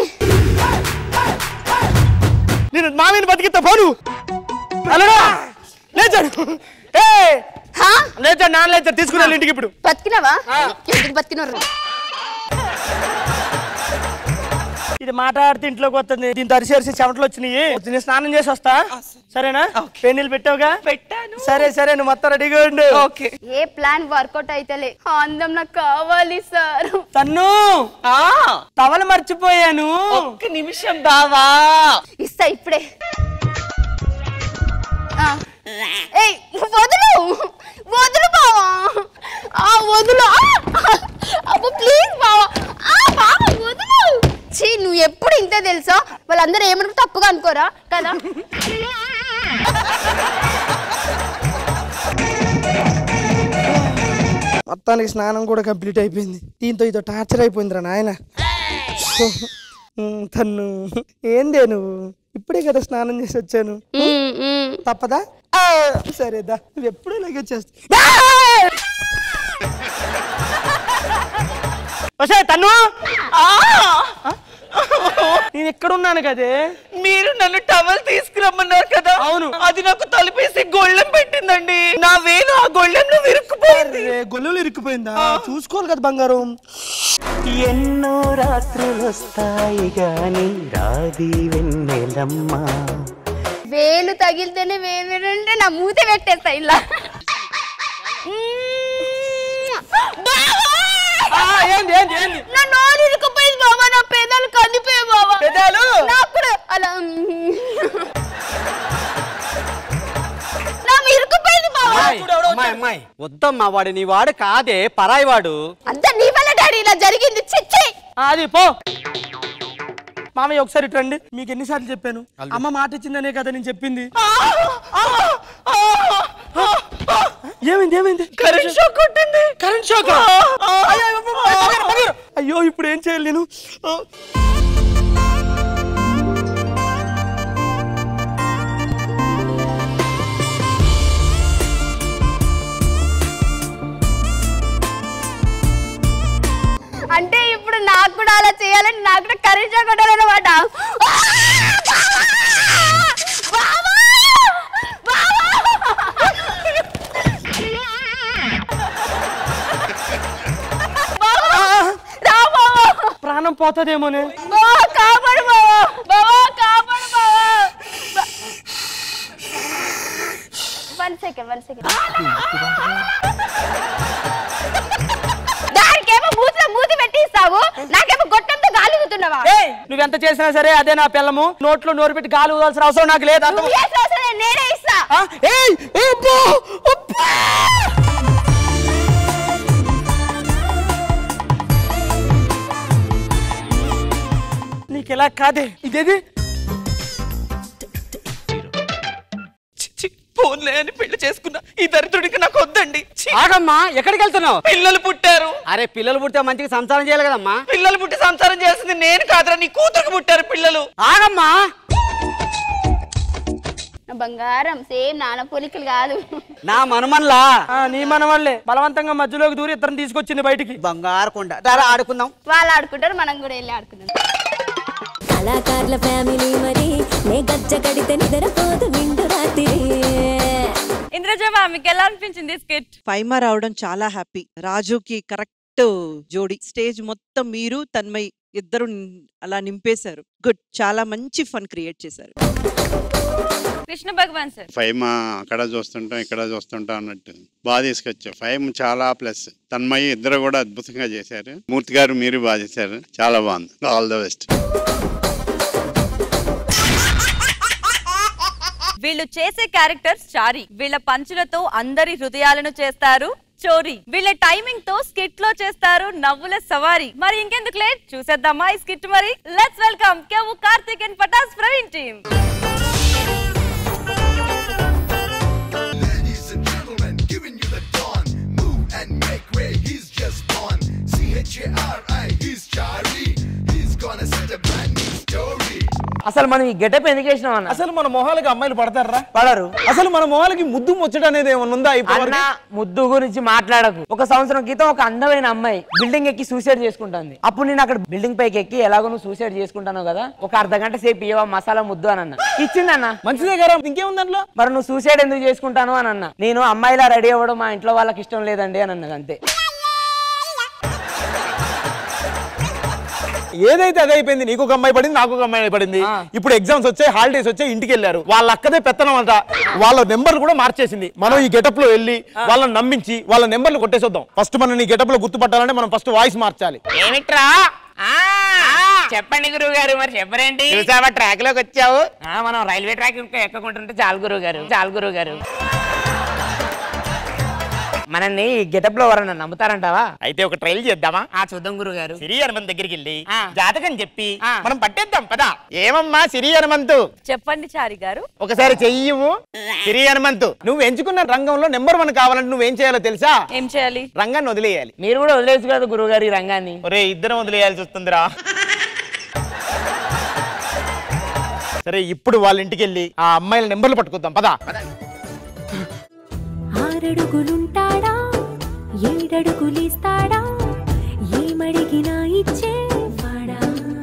నేను మామయ్యని బతికిస్తా పోను. అలరా లేచాడు. ఏ లేచాడు, నాన్న లేచాడు, తీసుకున్నాను ఇంటికి. ఇప్పుడు బతికినావా? ఎందుకు బతికినారు? ఇది మాట్లాడితే ఇంట్లోకి వస్తుంది. దీంతో అరిసి అరిసి చెమటలు వచ్చినాయి. నేను స్నానం చేసి వస్తా, సరేనా? పెన్నీళ్ళు పెట్టావుగా? పెట్టాను. సరే సరే, నువ్వు మొత్తం రెడీగా ఉండు. ఓకే. ఏ ప్లాన్ వర్కౌట్ అయితలే. అందం నాకు కావాలి సార్. తన్ను టవల్ మర్చిపోయాను. ఒక్క నిమిషం బావా, ఇస్తా ఇప్పుడే. ఏయ్ వదులు వదులు బావా, ఆ వదులు. అబ్బో ప్లీజ్ బావా, ఆ బావా వదులు. ఛీ, నువ్వు ఎప్పుడు ఇంతే తెలుసా? వాళ్ళందరూ ఏమనుకు తప్పుగా అనుకోరా కదా? మొత్తానికి స్నానం కూడా కంప్లీట్ అయిపోయింది. దీంతో ఇదో టార్చర్ అయిపోయిందిరా నాయన. తన్ను ఏందే నువ్వు? ఇప్పుడే కదా స్నానం చేసి వచ్చాను. తప్పదా? సరేదా, నువ్వు ఎప్పుడు ఇలాగే చేస్తా. తను నేను ఎక్కడున్నాను కదే? మీరు నన్ను టవల్ తీసుకురమ్మన్నారు కదా. అవును. అది నాకు తలుపేసి గొళ్ళెం పెట్టిందండి. నా వేలు ఆ గొళ్ళెంలో ఇరుక్కుపోయింది. గొల్లలు ఇరుక్కుపోయిందా? చూసుకోవాలి కదా బంగారం. ఎన్నో రాత్రులు వస్తాయి గాని రాది వెన్నెలమ్మా. వేలు తగిలితేనే వేలు అంటే నా మూత పెట్టేస్తా ఇలా. నా నోరు ఇరుక్కుపోయింది బాబా, నా పెదాలు కందిపోయాయి బాబా. పెదాలు నాకు కూడా అలా నా ఇరుక్కుపోయింది బాబా. అమ్మాయి వద్దమ్మా, వాడు నీ వాడు కాదే, పరాయి వాడు. అంతా నీ వల్ల డాడీ ఇలా జరిగింది. చిచ్చి అది పో. మామయ్య ఒకసారి రండి. మీకు ఎన్నిసార్లు చెప్పాను? అమ్మ మాట ఇచ్చిందనే కదా నేను చెప్పింది. ఏమైంది ఏమైంది? కరెంట్ షాక్ కొట్టింది. Current shock? అయ్యో ఇప్పుడు ఏం చేయాలి నేను? అంటే ఇప్పుడు నాకు కూడా అలా చేయాలని, నాకు కూడా కరెంట్ షాక్ కొట్టాలన్నమాట. ప్రాణం పోతుందేమోనే. కాపాడు బావా, బావా కాపాడు బావా. One second one second. దానికేమో మూతిలో మూతి పెట్టిస్తావు, నాకేమో గొట్టంతో గాలి ఊతున్నావా? నువ్వెంత చేసినా సరే అదే నా పిల్లము. నోట్లో నోరు పెట్టి గాలి ఊదాల్సిన అవసరం నాకు లేదు. నేనే ఇస్తా. నీకు ఎలా కాదే ఇదేది? ఫోన్లే అని పెళ్లి చేసుకున్నా. ఈ దరిద్రుడికి నాకు వద్దండి. ఆగమ్మా, ఎక్కడికి వెళ్తున్నావు? పిల్లలు పుట్టారు. అరే పిల్లలు పుడితే మంచిగా సంసారం చేయాలి కదమ్మా. పిల్లలు పుట్టి సంసారం చేస్తుంది నేను కాదురా, నీ కూతురుకు పుట్టారు పిల్లలు. ఆగమ్మా. బంగారం సేమ్ నాన్న పోలికలు కాదు. నా మనమల్లా నీ మనవల్లే బలవంతంగా మధ్యలోకి దూరి ఇద్దరిని తీసుకొచ్చింది బయటికి. బంగారు కొండ దారా ఆడుకుందాం. వాళ్ళు ఆడుకుంటారు, మనం కూడా వెళ్ళి ఆడుకుందాం. కళాకారుల ఫ్యామిలీ మరి నే గజ్జ కడితే నిద్రపోదు నిండు రాత్రి. ఇంద్రజమ్మ మీకు ఎలా అనిపించింది స్కిట్? ఫైమా రావడం చాలా హ్యాపీ. రాజుకి కరెక్ట్ జోడి. స్టేజ్ మొత్తం మీరు తన్మయ్ ఇద్దరు అలా నింపేశారు. గుడ్, చాలా మంచి ఫన్ క్రియేట్ చేశారు. కృష్ణ భగవాన్ సార్, ఫైవ్ అక్కడ చూస్తుంటాం ఇక్కడ చూస్తుంటాం అన్నట్టు బాగా తీసుకొచ్చాం. ఫైవ్ చాలా ప్లస్. తన్మయ్య ఇద్దరు కూడా అద్భుతంగా చేశారు. మూర్తి గారు మీరు బాగా చేశారు, చాలా బాగుంది. All the best. వీళ్ళు చేసే క్యారెక్టర్స్ చారి. వీళ్ళ పంచులతో అందరి హృదయాలను చేస్తారు చోరీ. వీళ్ళ టైమింగ్ తో స్కిట్ లో చేస్తారు నవ్వుల సవారీ. మరి ఇంకెందుకు లేట్, చూసేద్దామా ఈ స్కిట్ మరి. Let's welcome Kevvu Karthik and Patas Praveen team. అసలు మనం ఈ గెటప్ ఎందుకు వేసినాం అన్న? అసలు మన మొహాలకి అమ్మాయిలు పడతారా? పడరు. అసలు మన మొహాలకి ముద్దు ముచ్చట అనేది ఏమన్నా ఉందా? అన్న ముద్దు గురించి మాట్లాడకు. ఒక సంవత్సరం క్రితం ఒక అందమైన అమ్మాయి బిల్డింగ్ ఎక్కి సూసైడ్ చేసుకుంటుంది. అప్పుడు నేను అక్కడ బిల్డింగ్ పైకి ఎక్కి ఎలాగో నువ్వు సూసైడ్ చేసుకుంటాను కదా, ఒక అర్ధ గంట సేపు ఇవ్వ మసాలా ముద్దు అని అన్న. ఇచ్చిందన్న. మంచిదే కదా, ఇంకేముంది దాంట్లో. మరి నువ్వు సూసైడ్ ఎందుకు చేసుకుంటాను అని అన్న. నేను అమ్మాయిలా రెడీ అవ్వడం మా ఇంట్లో వాళ్ళకి ఇష్టం లేదండి అని అన్నది. అంతే. ఏదైతే అదే అయిపోయింది. నీకు ఒక అమ్మాయి పడింది, నాకు ఒక అమ్మాయి పడింది. ఇప్పుడు ఎగ్జామ్స్ వచ్చాయి, హాలిడేస్ వచ్చాయి, ఇంటికి వెళ్ళారు. వాళ్ళ అక్కదే పెత్తనం అంట. వాళ్ళ నెంబర్లు కూడా మార్చేసింది. మనం ఈ గెటప్ లో వెళ్ళి వాళ్ళని నమ్మించి వాళ్ళ నెంబర్లు కొట్టేసొద్దాం. ఫస్ట్ మనం ఈ గెటప్ లో గుర్తుపట్టాలంటే మనం ఫస్ట్ వాయిస్ మార్చాలి. ఏమిట్రా చెప్పండి గురువు గారు, మరి చెప్పరేంటి? చూసావా ట్రాక్ లోకి వచ్చావు. మనం రైల్వే ట్రాక్ ఇంకా ఎక్కకుంటుంటే చాలు గురువు గారు, చాలు గురువు గారు. మనల్ని గెటప్ లో ఎవరన్నా నమ్ముతారంటావా? అయితే ఒక ట్రైల్ చేద్దామా? ఆ చూద్దాం గురువు గారు. సిరి హనుమంత్ దగ్గరికి వెళ్ళి జాతకం చెప్పి మనం పట్టేద్దాం పదా. ఏమమ్మా సిరి హనుమంతు? చెప్పండి చారి గారు. ఒకసారి చెయ్యవు. సిరి హనుమంతు, నువ్వు ఎంచుకున్న రంగంలో నెంబర్ వన్ కావాలంటే నువ్వేం చేయాలో తెలుసా? ఏం చేయాలి? రంగాన్ని వదిలేయాలి. మీరు కూడా వదిలేసు కదా గురువు గారు ఈ రంగాన్ని. ఒరే ఇద్దరం వదిలేయాల్సి వస్తుందిరా. సరే ఇప్పుడు వాళ్ళ ఇంటికి వెళ్ళి ఆ అమ్మాయిల నెంబర్లు పట్టుకుందాం పదా. ఆరడుగులుంటాడా ఏడడుగులిస్తాడా ఏమడిగినా ఇచ్చేవాడా.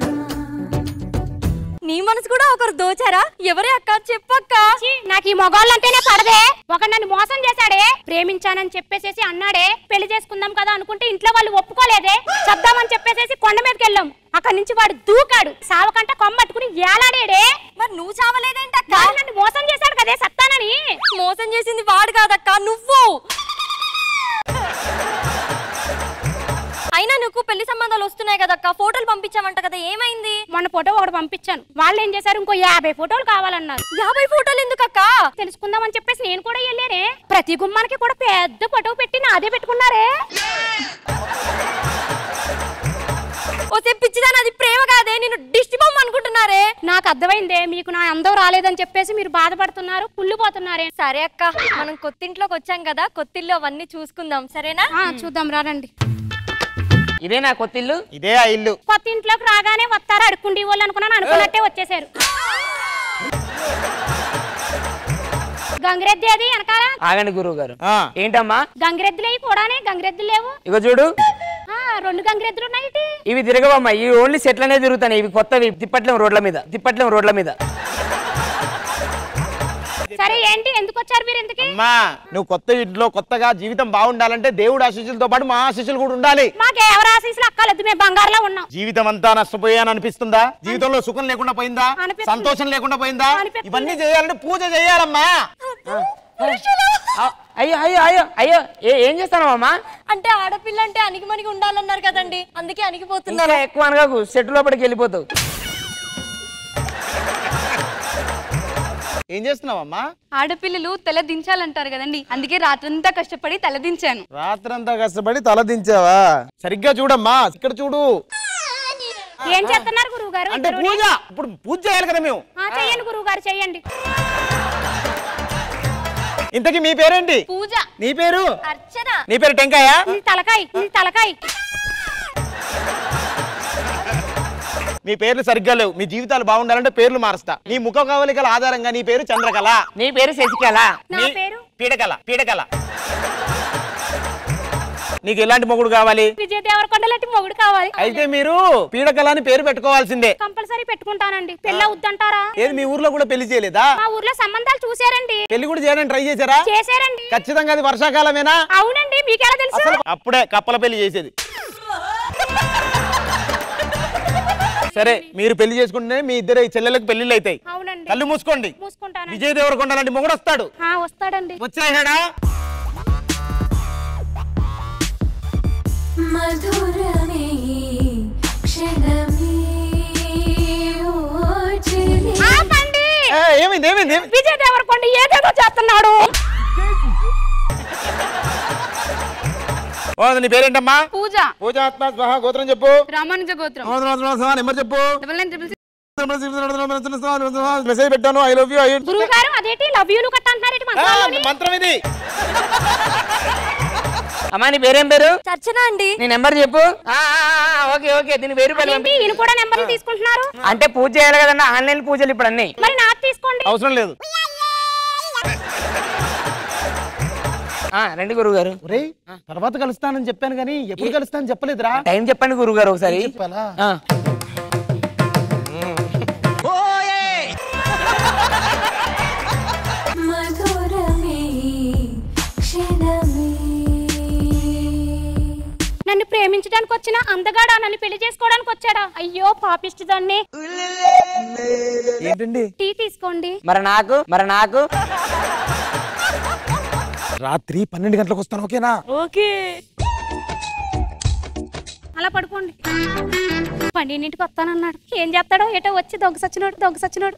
నీ మనసు కూడా ఒకరు దోచారా? ఎవరే అక్క? చెప్పక్క. నాకు ఈ మొగాళ్ళంటేనే పడదే. ఒక నన్ను మోసం చేశాడే, ప్రేమించానని చెప్పేసేసి అన్నాడే, పెళ్లి చేసుకుందాం కదా అనుకుంటే ఇంట్లో వాళ్ళు ఒప్పుకోలేదే, చెప్దామని చెప్పేసేసి కొండ మీదకి వెళ్ళాం. అక్కడి నుంచి వాడు దూకాడు, సావకంట కొమ్మట్టుకుని ఏలాడాడే. మరి నువ్వు చావలేదేంటక్క? నన్ను మోసం చేశాడు కదే సత్తానని. మోసం చేసింది వాడు కాదక్క, నువ్వు. అయినా నీకు పెళ్లి సంబంధాలు వస్తున్నాయి కదక్క, ఫోటోలు పంపించామంట కదా, ఏమైంది? మొన్న ఫోటో ఒకటి పంపించాను, వాళ్ళు ఏం చేశారు ఇంకో యాభై ఫోటోలు కావాలన్నారు. యాభై ఫోటోలు ఎందుకక్క? తెలుసుకుందాం అని చెప్పేసి నేను కూడా వెళ్ళానే. ప్రతి గుమ్మానికి కూడా పెద్ద ఫోటో పెట్టి నాదే పెట్టుకున్నారే. ఓసే పిచ్చిదాని, అది ప్రేమ కాదే, నేను దిష్టి బొమ్మ అనుకుంటున్నారే. నాకు అర్థమైందే, మీకు నా అందం రాలేదని చెప్పేసి మీరు బాధపడుతున్నారు, కుళ్ళిపోతున్నారే. సరే అక్క, మనం కొత్తింట్లోకి వచ్చాం కదా, కొత్తిల్లు అవన్నీ చూసుకుందాం, సరేనా? చూద్దాం రారండి. ఇదే నా కొత్తిల్లు, ఇదే ఆ ఇల్లు. కొత్త ఇంట్లోకి రాగానే వస్తారా అడుక్కుండి వాళ్ళు అనుకున్నాను, అనుకున్నట్టే వచ్చేసారు. గంగిరెద్ది అది వెనకాల. ఆగండి గురువు గారు. ఏంటమ్మా? గంగిరెద్దులు కూడానే, గంగిరెద్దులు లేవు. ఇగో చూడు, రెండు గంగిరెద్దులు ఉన్నాయి. ఇవి తిరగవమ్మా, ఇవి ఓన్లీ సెట్లనే తిరుగుతాయి. ఇవి కొత్తవి, తిప్పట్లేం రోడ్ల మీద, తిప్పట్లేం రోడ్ల మీద. సరే ఏంటి, ఎందుకు వచ్చారు మీరు? ఎందుకు? అమ్మా నువ్వు కొత్త ఇంట్లో కొత్తగా జీవితం బాగుండాలంటే దేవుడు ఆశీస్సులతో పాటు మా ఆశీస్సులు కూడా ఉండాలి. మాకే ఎవరు ఆశీస్సులు అక్కలేదు, మేము బంగారులో ఉన్నాం. జీవితం అంతా నష్టపోయాను అనిపిస్తుందా? జీవితంలో సుఖం లేకుండా పోయిందా? సంతోషం లేకుండా పోయిందా? ఇవన్నీ చేయాలంటే పూజ చేయాలమ్మా. అయ్యో అయ్యో అయ్యో అయ్యో ఏం చేస్తానమ్మా? అంటే ఆడపిల్ల అంటే అణిగిమణిగి ఉండాలన్నారు కదండి, అందుకే అణిగిపోతున్నారు. ఎక్కువ అనగాకు, సెట్ లోపలికి వెళ్ళిపోతావు. ఏం చేస్తున్నావమ్మా? ఆడపిల్లలు తల దించాలంటారు కదండి, అందుకే రాత్రంతా కష్టపడి తల దించాను. రాత్రంతా కష్టపడి తల దించావా? సరిగ్గా చూడమ్మా, ఇక్కడ చూడు. ఏం చేస్తున్నారు గురువు గారు? అంటే పూజ. ఇప్పుడు పూజ చేయాలి కదా మేము. చెయ్యండి గురువు గారు, చెయ్యండి. ఇంతకీ మీ పేరేంటి? పూజ. నీ పేరు? అర్చన. నీ పేరు టెంకాయ? తలకాయ. తలకాయ. మీ పేర్లు సరిగ్గా లేవు. మీ జీవితాలు బాగుండాలంటే పేర్లు మారుస్తా. నీ ముఖ కవలికల ఆధారంగా నీ పేరు చంద్రకళ, నీ పేరు శశికళ, నా పేరు పీడకళ. పీడకళ. నీకు ఎలాంటి మొగుడు కావాలి? విజయ్ దేవరకొండ లాంటి మొగుడు కావాలి. అయితే మీరు పీడకళ అని పేరు పెట్టుకోవాల్సిందే. కంపల్సరీ పెట్టుకుంటానండి. పెళ్ళి అవుద్దంటారా? ఏది మీ ఊర్లో కూడా పెళ్లి చేయలేదా? మా ఊర్లో సంబంధాలు చూసారండి. పెళ్లి కూడా చేయడానికి ట్రై చేశారా? చేశారండి. ఖచ్చితంగా అది వర్షాకాలమేనా? అవునండి. మీకెలా తెలుసు? అప్పుడే కప్పల పెళ్లి చేసేది. సరే మీరు పెళ్లి చేసుకుంటే మీ ఇద్దరు చెల్లెలకు పెళ్లిళ్ళు అవుతాయి. కళ్ళు మూసుకోండి. విజయ్ దేవరకొండ లాంటి మొగుడు వస్తాడు. వస్తాడండి. వచ్చాడా? మధురమే క్షణమే ఏమైంది? ఏమైంది? విజయ్ దేవరకొండ ఏదేదో చేస్తున్నాడు. నీ పేరేంటమ్మా? పూజ. పూజ ఆత్మ స్వాహ. గోత్రం చెప్పు. రామానుజ గోత్రం. నెంబర్ చెప్పు. మెసేజ్ పెట్టాను. I love you. గురువు గారు అదేంటి లవ్ యూ కట్ట అంటున్నారేంటి? మంత్రం ఇది. అమ్మా నీ పేరేం పేరు? చర్చన అండి. నీ నెంబర్ చెప్పు. ఓకే ఓకే, దీని వేరు ఈయన కూడా నెంబర్లు తీసుకుంటున్నారు. అంటే పూజ చేయాలి కదన్నా, ఆన్లైన్ పూజలు ఇప్పుడు అన్ని. మరి నాకు తీసుకోండి. అవసరం లేదు. రండి గురువు గారు. తర్వాత కలుస్తానని చెప్పాను కానీ ఎప్పుడు కలుస్తానని చెప్పలేదురా. టైం చెప్పండి గురువు గారు ఒకసారి. నన్ను ప్రేమించ ప్రేమించడానికి వచ్చిన అందగాడా నన్ను పెళ్లి చేసుకోవడానికి వచ్చాడా? అయ్యో పాపిష్టి దాన్ని. ఏంటండి? టీ తీసుకోండి. మరి నాకు మరి నాకు రాత్రి పన్నెండు గంటలకు వస్తాను, ఓకేనా? ఓకే. అలా పడుకోండి. పన్నెండింటికి వస్తానన్నాడు. ఏం చేస్తాడో ఏటో వచ్చి దొంగ సచ్చినోడు దొంగ సచ్చినోడు.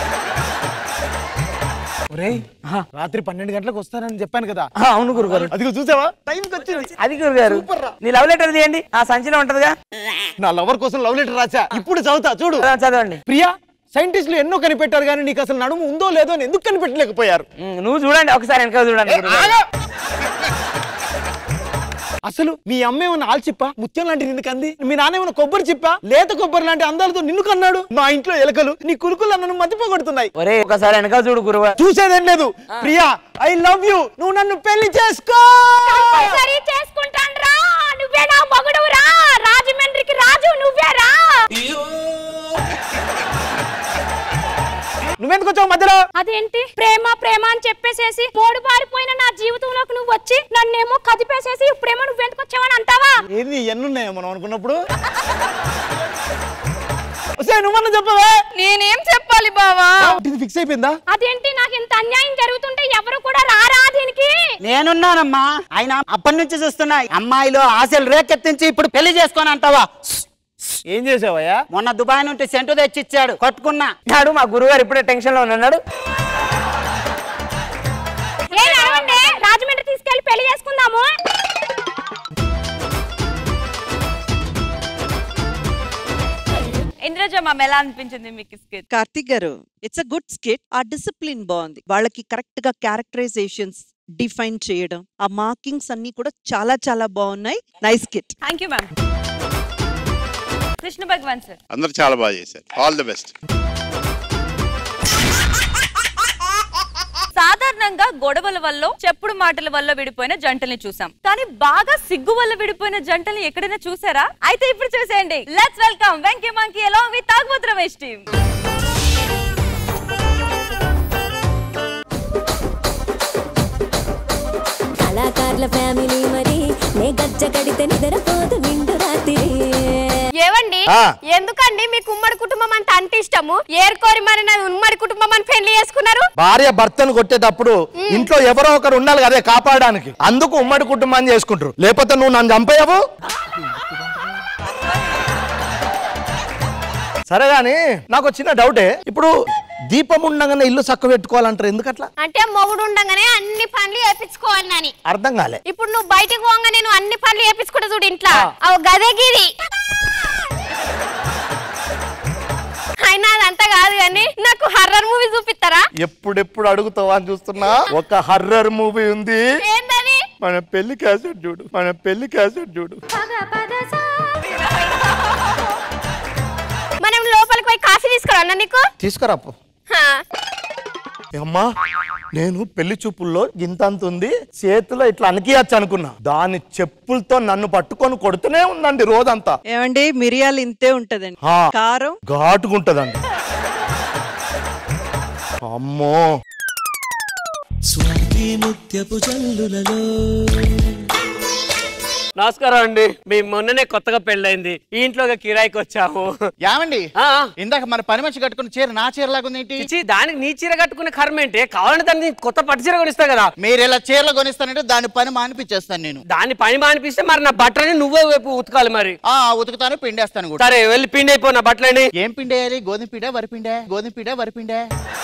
ఒరేయ్, రాత్రి పన్నెండు గంటలకు వస్తానని చెప్పాను కదా. అవును గురుగారు. అదిగో చూసావా, టైంకి వచ్చింది. అది గురుగారు. నీ లవ్ లెటర్ తీయండి, ఆ సంచిలో ఉంటదిగా. నా లవర్ కోసం లవ్ లెటర్ రాసా, ఇప్పుడు చదువుతా చూడు. చదవండి. ప్రియా, సైంటిస్టులు ఎన్నో కనిపెట్టారు కానీ నీకు అసలు నడుము ఉందో లేదో అని ఎందుకు కనిపెట్టలేకపోయారు? నువ్వు చూడండి ఒకసారి, వెనక చూడండి. అసలు మీ అమ్మ ఏమన్నా ఆల్చిప్ప ముత్యం లాంటి నిన్ను కంది, మీ నాన్న ఏమన్నా కొబ్బరి చిప్ప లేత కొబ్బరి లాంటి అందాలతో నిన్ను కన్నాడు. మా ఇంట్లో ఎలకలు నీ కురుకులు నన్ను మతిపోగొడుతున్నాయి. ఒరే ఒకసారి వెనక చూడు గురువా. చూసేదేం లేదు. ప్రియా, ఐ లవ్ యూ, నువ్వు నన్ను పెళ్లి చేసుకో. కంపల్సరీ చేసుకుంటాను రా. నువ్వే నా మొగుడు రా. రాజమండ్రికి రాజు నువ్వే రా. నువ్వెందుకు వచ్చావు మధ్యలో? అదేంటి ప్రేమ ప్రేమ అని చెప్పేసేసి పోడు పారిపోయిన నా జీవితంలోకి నువ్వు వచ్చి నన్నేమో కదిపేసేసి ఇప్పుడేమో నువ్వెందుకు వచ్చావని అంటావా? ఏంది ఎన్నున్నాయో మనం అనుకున్నప్పుడు. నువ్వన్నా చెప్పవే. నేనేం చెప్పాలి బావా? ఇది ఫిక్స్ అయిపోయిందా? అదేంటి నాకు ఇంత అన్యాయం జరుగుతుంటే ఎవరు కూడా రారా దీనికి? నేనున్నానమ్మా. ఆయన అప్పటి నుంచి చూస్తున్నా అమ్మాయిలో ఆశలు రేకెత్తించి ఇప్పుడు పెళ్లి చేసుకొని అంటావా? ఏం చేసావయ్యా? మొన్న దుబాయ్ నుండి సెంటు తెచ్చిచ్చాడు, కొట్టుకున్నా. నాడు మా గురుగారు ఇప్పుడే టెన్షన్ లో ఉన్నాడు. రాజమండ్రి తీసుకెళ్లి పెళ్లి చేసుకుందాము. ఇంద్రజ మ్యామ్, ఎలా అనిపించింది మీకు స్కిట్? కార్తిక్ గారు, ఇట్స్ అ గుడ్ స్కిట్. ఆ డిసిప్లిన్ బాగుంది. వాళ్ళకి కరెక్ట్ గా క్యారెక్టరైజేషన్స్ డిఫైన్ చేయడం, ఆ మార్కింగ్స్ అన్ని కూడా చాలా చాలా బాగున్నాయి. Nice skit. Thank you ma'am. Krishna Bhagavan sir, అందరూ చాలా బాగా చేశారు. All the best. సాధారణంగా గొడవల వల్ల చెప్పుడు మాటల వల్ల విడిపోయిన జంటల్ని చూసాం, కానీ బాగా సిగ్గు వల్ల విడిపోయిన జంటల్ని ఎక్కడైనా చూసారా? అయితే ఇప్పుడు చూసేయండి. Let's welcome Venky monkey along with Tagubothu Ramesh team. కళాకారుల ఫ్యామిలీ మరి నే గజ్జ కడితే నిద్రపోదు నిండు రాత్రి. ఏవండి, ఎందుకండి మీకు ఉమ్మడి కుటుంబం అంటే అంత ఇష్టము? ఏర్కోరి మరి నా ఉమ్మడి కుటుంబం అని పెళ్లి చేసుకున్నారు? భార్య భర్తను కొట్టేటప్పుడు ఇంట్లో ఎవరో ఒకరు ఉండాలి అదే కాపాడడానికి, అందుకు ఉమ్మడి కుటుంబాన్ని చేసుకుంటారు. లేకపోతే నువ్వు నన్ను చంపేయవు. సరే గాని నాకు వచ్చిన డౌటే, ఇప్పుడు దీపం ఉండగానే ఇల్లు చక్క పెట్టుకోవాలంటారు, ఎందుకట్లా? అంటే మొగుడు ఉండగానే అన్ని పనులు చేపించుకోవాలని. అర్థం కాలే. ఇప్పుడు నువ్వు బయటకు పోగా నేను అన్ని పనులు చేపించుకుంటా చూడు ఇంట్లో. అవు గదగిరి అయినా అదంతా కాదు కానీ నాకు హర్రర్ మూవీ చూపిస్తారా? ఎప్పుడెప్పుడు అడుగుతావా అని చూస్తున్నా. ఒక హర్రర్ మూవీ ఉంది. ఏంటది? మన పెళ్లి క్యాసెట్ చూడు, మన పెళ్లి క్యాసెట్ చూడు. మనం లోపలికి పోయి కాఫీ తీసుకురా నీకు. తీసుకురాపు. అమ్మా, నేను పెళ్లి చూపుల్లో గింతంత ఉంది, చేతిలో ఇట్లా అనికియచ్చు అనుకున్నా. దాని చెప్పులతో నన్ను పట్టుకొని కొడుతూనే ఉందండి రోజంతా. ఏమండి, మిరియాలు ఇంతే ఉంటదండి, కారం ఘాటుకుంటదండి. అమ్మో, స్వాతి ముత్యపు జల్లులలో. నమస్కారం అండి. మేము మొన్ననే కొత్తగా పెళ్ళైంది, ఈ ఇంట్లోకి కిరాయికి వచ్చాము. ఏమండి, ఇందాక మన పని మనిషి కట్టుకున్న చీర నా చీర లాగుంది. దానికి నీ చీర కట్టుకునే కర్మ ఏంటి? కావాలంటే దాన్ని కొత్త పట్టు చీర కొనిస్తా కదా. మీరు ఇలా చీరలు కొనిస్తానంటే దాని పని మానిపించేస్తాను నేను. దాని పని మానిపిస్తే మరి నా బట్టలని నువ్వే వైపు ఉతకాలి. మరి ఆ ఉతుకుతాను, పిండేస్తాను కూడా. సరే వెళ్ళి పిండి అయిపో నా బట్టలని. ఏం పిండేయాలి? గోధుమ పిండే, వరిపిండే? గోధుమ పిండే, వరిపిండే?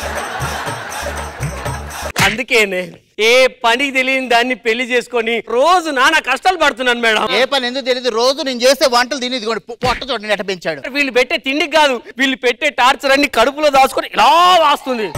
అందుకేనే ఏ పనికి తెలియని దాన్ని పెళ్లి చేసుకొని రోజు నానా కష్టాలు పడుతున్నాను మేడం. ఏ పని ఎందుకు తెలియదు? రోజు నేను చేసే వంటలు తిని పొట్ట చూడండి ఎట్ట పెంచాడు. వీళ్ళు పెట్టే తిండికి కాదు, వీళ్ళు పెట్టే టార్చర్ అన్ని కడుపులో దాచుకొని ఇలా వాస్తుంది.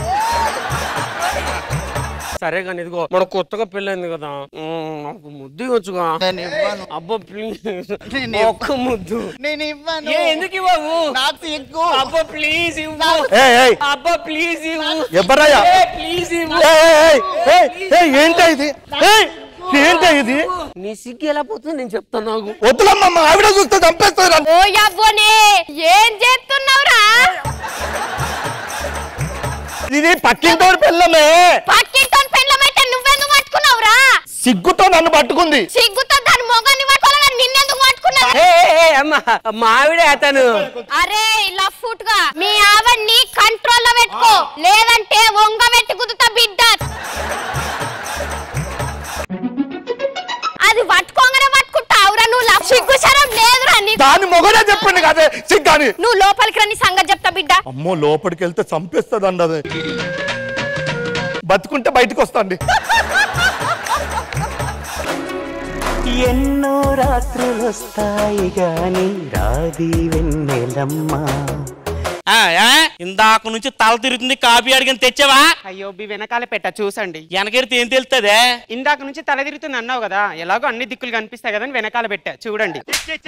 సరే కానీ ఇదిగో మన కొత్తగా పెళ్ళైంది కదా, నాకు ముద్దు ఇవ్వచ్చుగా. అబ్బా ప్లీజ్ ఒక్క ముద్దు. నేను ఇవ్వను. ఎందుకు ఇవ్వవు? నాకు ఎక్కువ. అబ్బా ప్లీజ్ ఇవ్వు. అబ్బా ప్లీజ్ ఇవ్వు. ఎవరయ్యా? ప్లీజ్ ఇవ్వు. ఏంటా ఇది? ఏంటా ఇది? నీ సిగ్గు ఎలా పోతుంది నేను చెప్తాను. నాకు వద్దులమ్మా, ఆవిడ చూస్తే చంపేస్తారు. ఓ యవ్వనే, ఏం చేస్తున్నావురా? ఇది పక్కింటో పెళ్ళమే. పక్కింటో పెళ్ళమైతే నువ్వెందుకు పట్టుకున్నావురా? సిగ్గుతో నన్ను పట్టుకుంది. సిగ్గుతో దాని మొగాన్ని పట్టుకోవాలి, నిన్నెందుకు పట్టుకున్నావు? అమ్మా మావిడే అతను. అరే లఫ్ట్ గా మీ ఆవన్ని కంట్రోల్ లో పెట్టుకో, లేదంటే వంగ పెట్టి కుదుతా బిడ్డ. అది పట్టుకోగానే పట్టుకుంటావురా నువ్వు. సిగ్గు శరం లేదురా నీకు. దాని మొగనే చెప్పండి కదే సిగ్గాని. నువ్వు లోపలికి రండి సంగతి చెప్తా బిడ్డ. అమ్మో లోపలికి వెళ్తే చంపేస్తుందండి అది. బతుకుంటే బయటకు వస్తాండి. ఎన్నో రాత్రులు వస్తాయి గాని రాది వెన్నెలమ్మ. ఇందాక నుంచి తల తిరుగుతుంది, కాపీ అడిగిన తెచ్చావా? అయ్యో బి వెనకాల పెట్ట చూసండి. వెనకెడితే ఏం తెలుస్తుంది? ఇందాక నుంచి తల తిరుగుతుంది అన్నావు కదా, ఎలాగో అన్ని దిక్కులు కనిపిస్తాయి కదా వెనకాల పెట్టా చూడండి.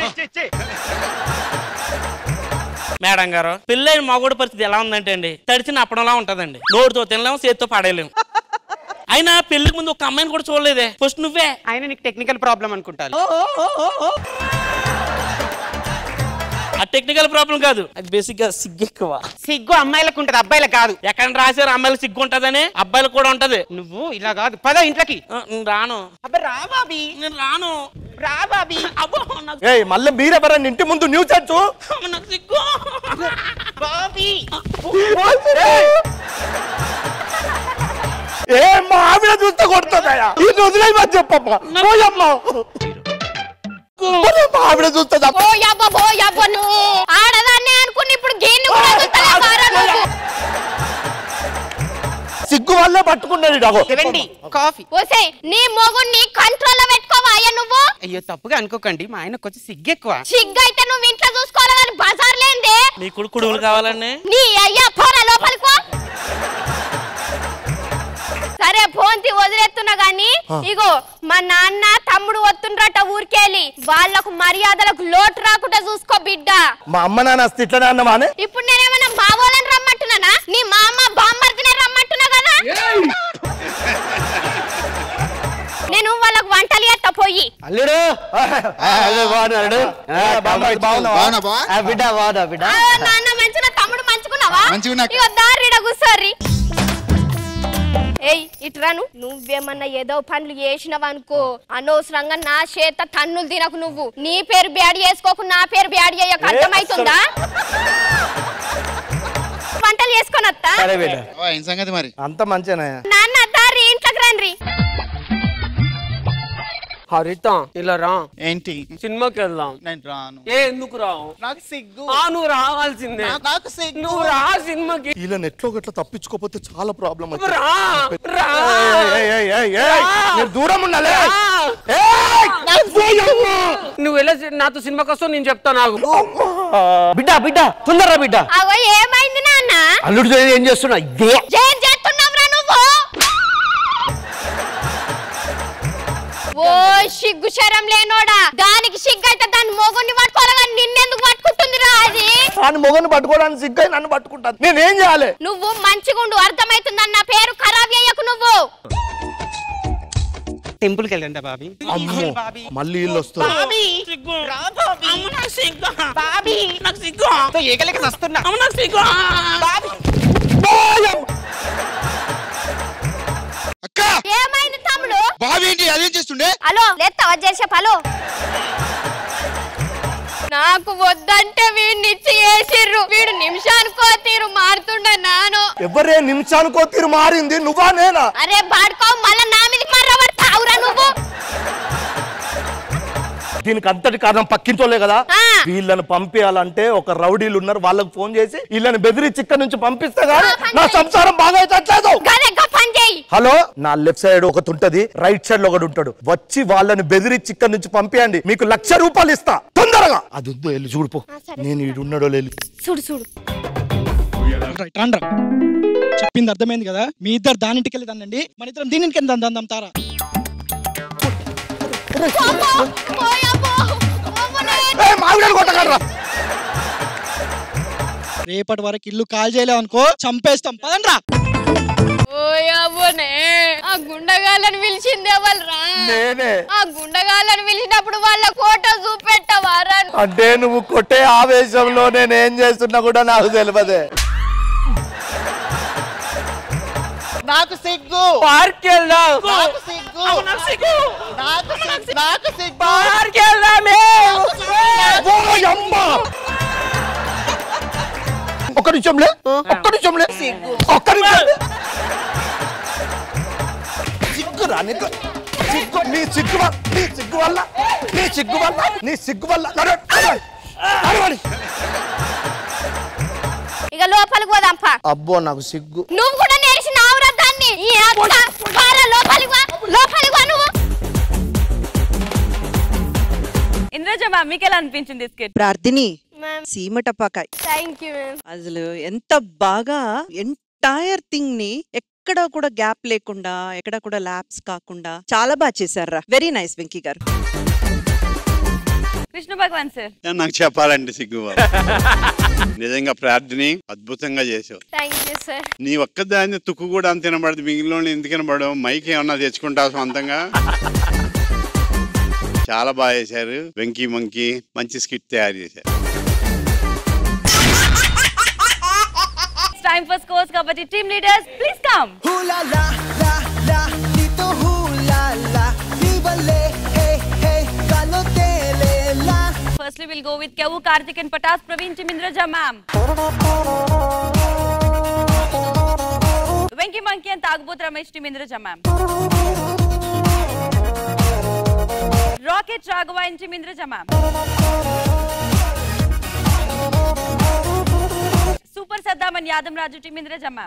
మేడం గారు, పెళ్ళైన మగోడి పరిస్థితి ఎలా ఉందంటే అండి, తడిచిన అప్పడంలా ఉంటదండి. నోటితో తినలేము, చేతితో పడేయలేము. అయినా పెళ్లికి ముందు ఒక అమ్మాయిని కూడా చూడలేదే, ఫస్ట్ నువ్వే. ఆయన నీకు టెక్నికల్ ప్రాబ్లం అనుకుంటాను. ఆ టెక్నికల్ ప్రాబ్లం కాదు, అది బేసిక్ గా సిగ్గు ఎక్కువ. సిగ్గు అమ్మాయిలకు ఉంటది, అబ్బాయిలకు కాదు. ఎక్కడ రాశారు అమ్మాయిలకు సిగ్గు ఉంటదని? అబ్బాయిలకు కూడా ఉంటది. నువ్వు ఇలా కాదు, పద ఇంట్లోకి. రాను. అబ్బా రా బాబీ. నేను రాను. రా బాబీ. అబ్బో ఏయ్ మళ్ళీ మీరెవరని ఇంటి ముందు న్యూస్ వచ్చు. నాకు సిగ్గు. బాబీ ఏ మా ఆవిడ చూస్తే కొడుతుందయ్యా. ఇది వదిలేయమని చెప్పమ్మా. పోయమ్మా. ఆవిడ చూస్తే ఆడదాన్ని అనుకుని ఇప్పుడు గేన్ని కూడా సిగ్గు వల్లే పట్టుకున్నాడు. కాఫీ ఓసే నీ మొగుణ్ణి కంట్రోల్ లో పెట్టుకోవా నువ్వు. అయ్యో తప్పుగా అనుకోకండి, మా ఆయన కొంచెం సిగ్గు ఎక్కువ. సిగ్గు అయితే నువ్వు ఇంట్లో చూసుకోవాలి కానీ బజార్ లేందే. నీ కొడుకు కుడుగులు కావాలండి. నీ అయ్యా పోరా లోపలికి. సరే ఫోన్ వదిలేస్తున్నా గాని ఇగో మా నాన్న తమ్ముడు వస్తుండ్రట ఊరికెళ్ళి, వాళ్ళకు మర్యాదలకు లోటు రాకుండా చూసుకో బిడ్డ. మా అమ్మ నాన్న ఇట్లనే అన్నమానే. ఇప్పుడు నేనేమన్నా బావోలని రమ్మంటున్నానా? నీ మా అమ్మ బామ్మర్దినే రమ్మంటున్నా కదా. నేను వాళ్ళకు వంటలు చేస్తా పోయి. అల్లుడు బిడ్డ బాగున్నా బిడ్డ. నాన్న మంచిగా, తమ్ముడు మంచుకున్నావా? ఇగో దారిడ కూర్చోర్రి. ఏయ్ ఇట్రాను, నువ్వేమన్నా ఏదో పనులు చేసినవనుకో అనవసరంగా నా చేత తన్నులు తినకు. నువ్వు నీ పేరు బ్యాడ్ చేసుకోకు, నా పేరు బ్యాడ్ చేయక. అర్థమవుతుందా? వంటలు చేసుకొని వస్తా. సంగతి మరి అంత మంచిగా. నాన్న దారి ఇంట్లోకి రండి. హరిత ఇలా రా. ఏంటి? సినిమాకి వెళ్దాం. నేను రాను. ఏ ఎందుకు రావు? నాకు సిగ్గు. ఆ నువ్వు రావాల్సిందే. నాకు సిగ్గు. నువ్వు రా సినిమాకి. ఇలా నెట్లో గట్లా తప్పించుకోపోతే చాలా ప్రాబ్లం. దూరం ఉండాలి. నువ్వు ఎలా నాతో సినిమాకి వస్తావు నేను చెప్తా. నాకు బిడ్డ బిడ్డ తొందరరా బిడ్డ. అగో ఏమైంది నాన్న? అల్లుడు ఏం చేస్తున్నా? ఏం చేస్తున్నావురా నువ్వు? ఓ సిగ్గు శరం లేనోడా, దానికి సిగ్గు అయితే దాని మొగుని పట్టుకోవాలి కానీ నిన్నెందుకు పట్టుకుంటుందిరా? అది దాని మొగుని పట్టుకోవడానికి సిగ్గు నన్ను పట్టుకుంటాను. నేనేం చేయాలి? నువ్వు మంచిగుండు, అర్థమైతుందన్న పేరు ఖరాబ్ అయ్యకు. నువ్వు టెంపుల్ కి వెళ్ళండి బాబీ. మళ్ళీ ఇల్లు వస్తుంది. ఏమైంది తమ్ముడు? బాబీ ఏంటి అదేం చేస్తుండే? హలో లేస్తావా చేసే హలో. నాకు వద్దంటే వీడిని ఇచ్చి వేసిర్రు. వీడు నిమిషానికో తీరు మారుతుండే. నాను ఎవరే నిమిషానికో తీరు మారింది? నువ్వా నేనా? అరే బాడుకో మళ్ళా నా మీద మర్రబడతావురా నువ్వు. దీనికి అంతటి కారణం పక్కించోలే కదా. వీళ్ళని పంపించాలంటే ఒక రౌడీలు ఉన్నారు, వాళ్ళకి ఫోన్ చేసి వీళ్ళని బెదిరించి ఇక్కడ నుంచి పంపిస్తే గానీ నా సంసారం బాగా అయితట్లేదు. హలో, నా లెఫ్ట్ సైడ్ ఒకటి ఉంటది, రైట్ సైడ్ లో ఒకటి ఉంటాడు. వచ్చి వాళ్ళని బెదిరించి ఇక్కడ నుంచి పంపించండి, మీకు లక్ష రూపాయలు ఇస్తా తొందరగా. అది వద్దు, వెళ్ళి చూడుపో. నేను ఈడున్నాడో లేదు చూడు చూడు. చెప్పింది అర్థమైంది కదా. మీ ఇద్దరు దానింటికి వెళ్ళి దండండి, మన ఇద్దరం దీనికి వెళ్ళి దందాం తారా. రేపటి వరకు ఇల్లు కాల్ చేయలేవు అనుకో చంపేస్తాం. పదండ్రా. ఓయబ్బోనే, ఆ గుండగాళ్ళని పిలిచిందే వాళ్ళరా? ఆ గుండగాళ్ళని పిలిచినప్పుడు వాళ్ళ ఫోటో చూపెట్టవారా? అంటే నువ్వు కొట్టే ఆవేశంలో నేను ఏం చేస్తున్నా కూడా నాకు తెలియదే. నాకు సిగ్గు. పార్క్ వెళ్దాం. నాకు సిగ్గు. నాకు సిగ్గు. నాకు సిగ్గు. నాకు సిగ్గు. పార్క్ వెళ్దామే. ఒక్క నిమిషంలే ఒక్క నిమిషంలే ఒక్క నిమిషం సిగ్గు రా నీకు సిగ్గు నీ సిగ్గు వల్ల నీ సిగ్గు వల్ల నీ సిగ్గు వల్ల నీ సిగ్గు వల్ల నడవండి. ఇక లోపలికి పోదాంపా. అబ్బో నాకు సిగ్గు. నువ్వు కూడా నేర్చినావురా దాన్ని. ఈ అక్క బారా లోపలికి వా లోపలికి వా నువ్వు. ఇంద్రజ మ్యామ్ మీకు ఎలా అనిపించింది స్కిట్? ప్రార్థిని సీమ టపాకాయ్. Thank you ma'am. అసలు ఎంత బాగా ఎంటైర్ థింగ్ ని ఎక్కడ కూడా గ్యాప్ లేకుండా ఎక్కడ కూడా ల్యాప్స్ కాకుండా చాలా బాగా చేశారా. వెరీ నైస్ వెంకీ గారు. కృష్ణ భగవాన్ సార్ నాకు చెప్పాలంటే సిగ్గు. నిజంగా ప్రార్థని అద్భుతంగా చేసావు. Thank you sir. నీ ఒక్కదాన్ని తుక్కు కూడా అంత తినబడదు, మిగిలిన ఎందుకు తినబడవు? మైక్ ఏమన్నా తెచ్చుకుంటావు సొంతంగా? చాలా బాగా చేశారు. వెంకీ మంకీ మంచి స్కిట్ తయారు చేశారు. టైం ఫర్ స్కోర్స్ కాబట్టి టీమ్ లీడర్స్ ప్లీజ్ కమ్. హూలా లా లా లా నీతో హూలా లా నీవలే హే హే కాలో తేలేలా. Firstly we'll go with Kevu, Karthik and Patas, Praveen, Chimindraja ma'am. Venky Monkey and Tagbot Ramesh, Chimindraja ma'am. Rocket Raghava and Chimindraja ma'am. Super Saddam and Yadam Raju, Chimindraja ma'am.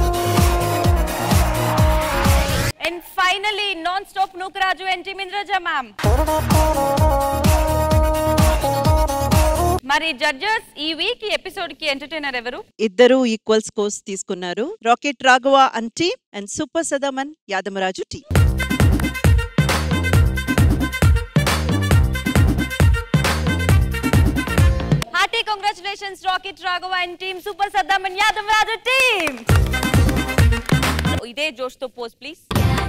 And finally non-stop Nukraju and Chimindraja ma'am. మరి judges ఈ week ఈ episode కి entertainer ఎవరు? ఇద్దరు equal scores తీసుకున్నారు. Rocket Raghava and team and super Saddam Yadammaraju team. Hearty congratulations rocket Raghava and team, super Saddam Yadammaraju team. ఇదే జోష్ తో పోజ్ ప్లీజ్.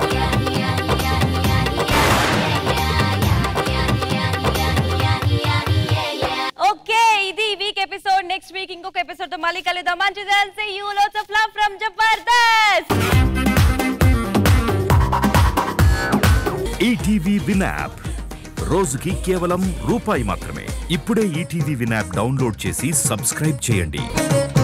ఓకే ఇది ఈ వీక్ ఎపిసోడ్. నెక్స్ట్ వీక్ ఇంకొక ఎపిసోడ్ తో మళ్ళీ కలుద్దాం. మంచిది. Say you lots of love from Jabardasth. ETV win app రోజుకి కేవలం రూపాయి మాత్రమే. ఇప్పుడే ఈటీవీ విన్ యాప్ డౌన్లోడ్ చేసి సబ్స్క్రైబ్ చేయండి.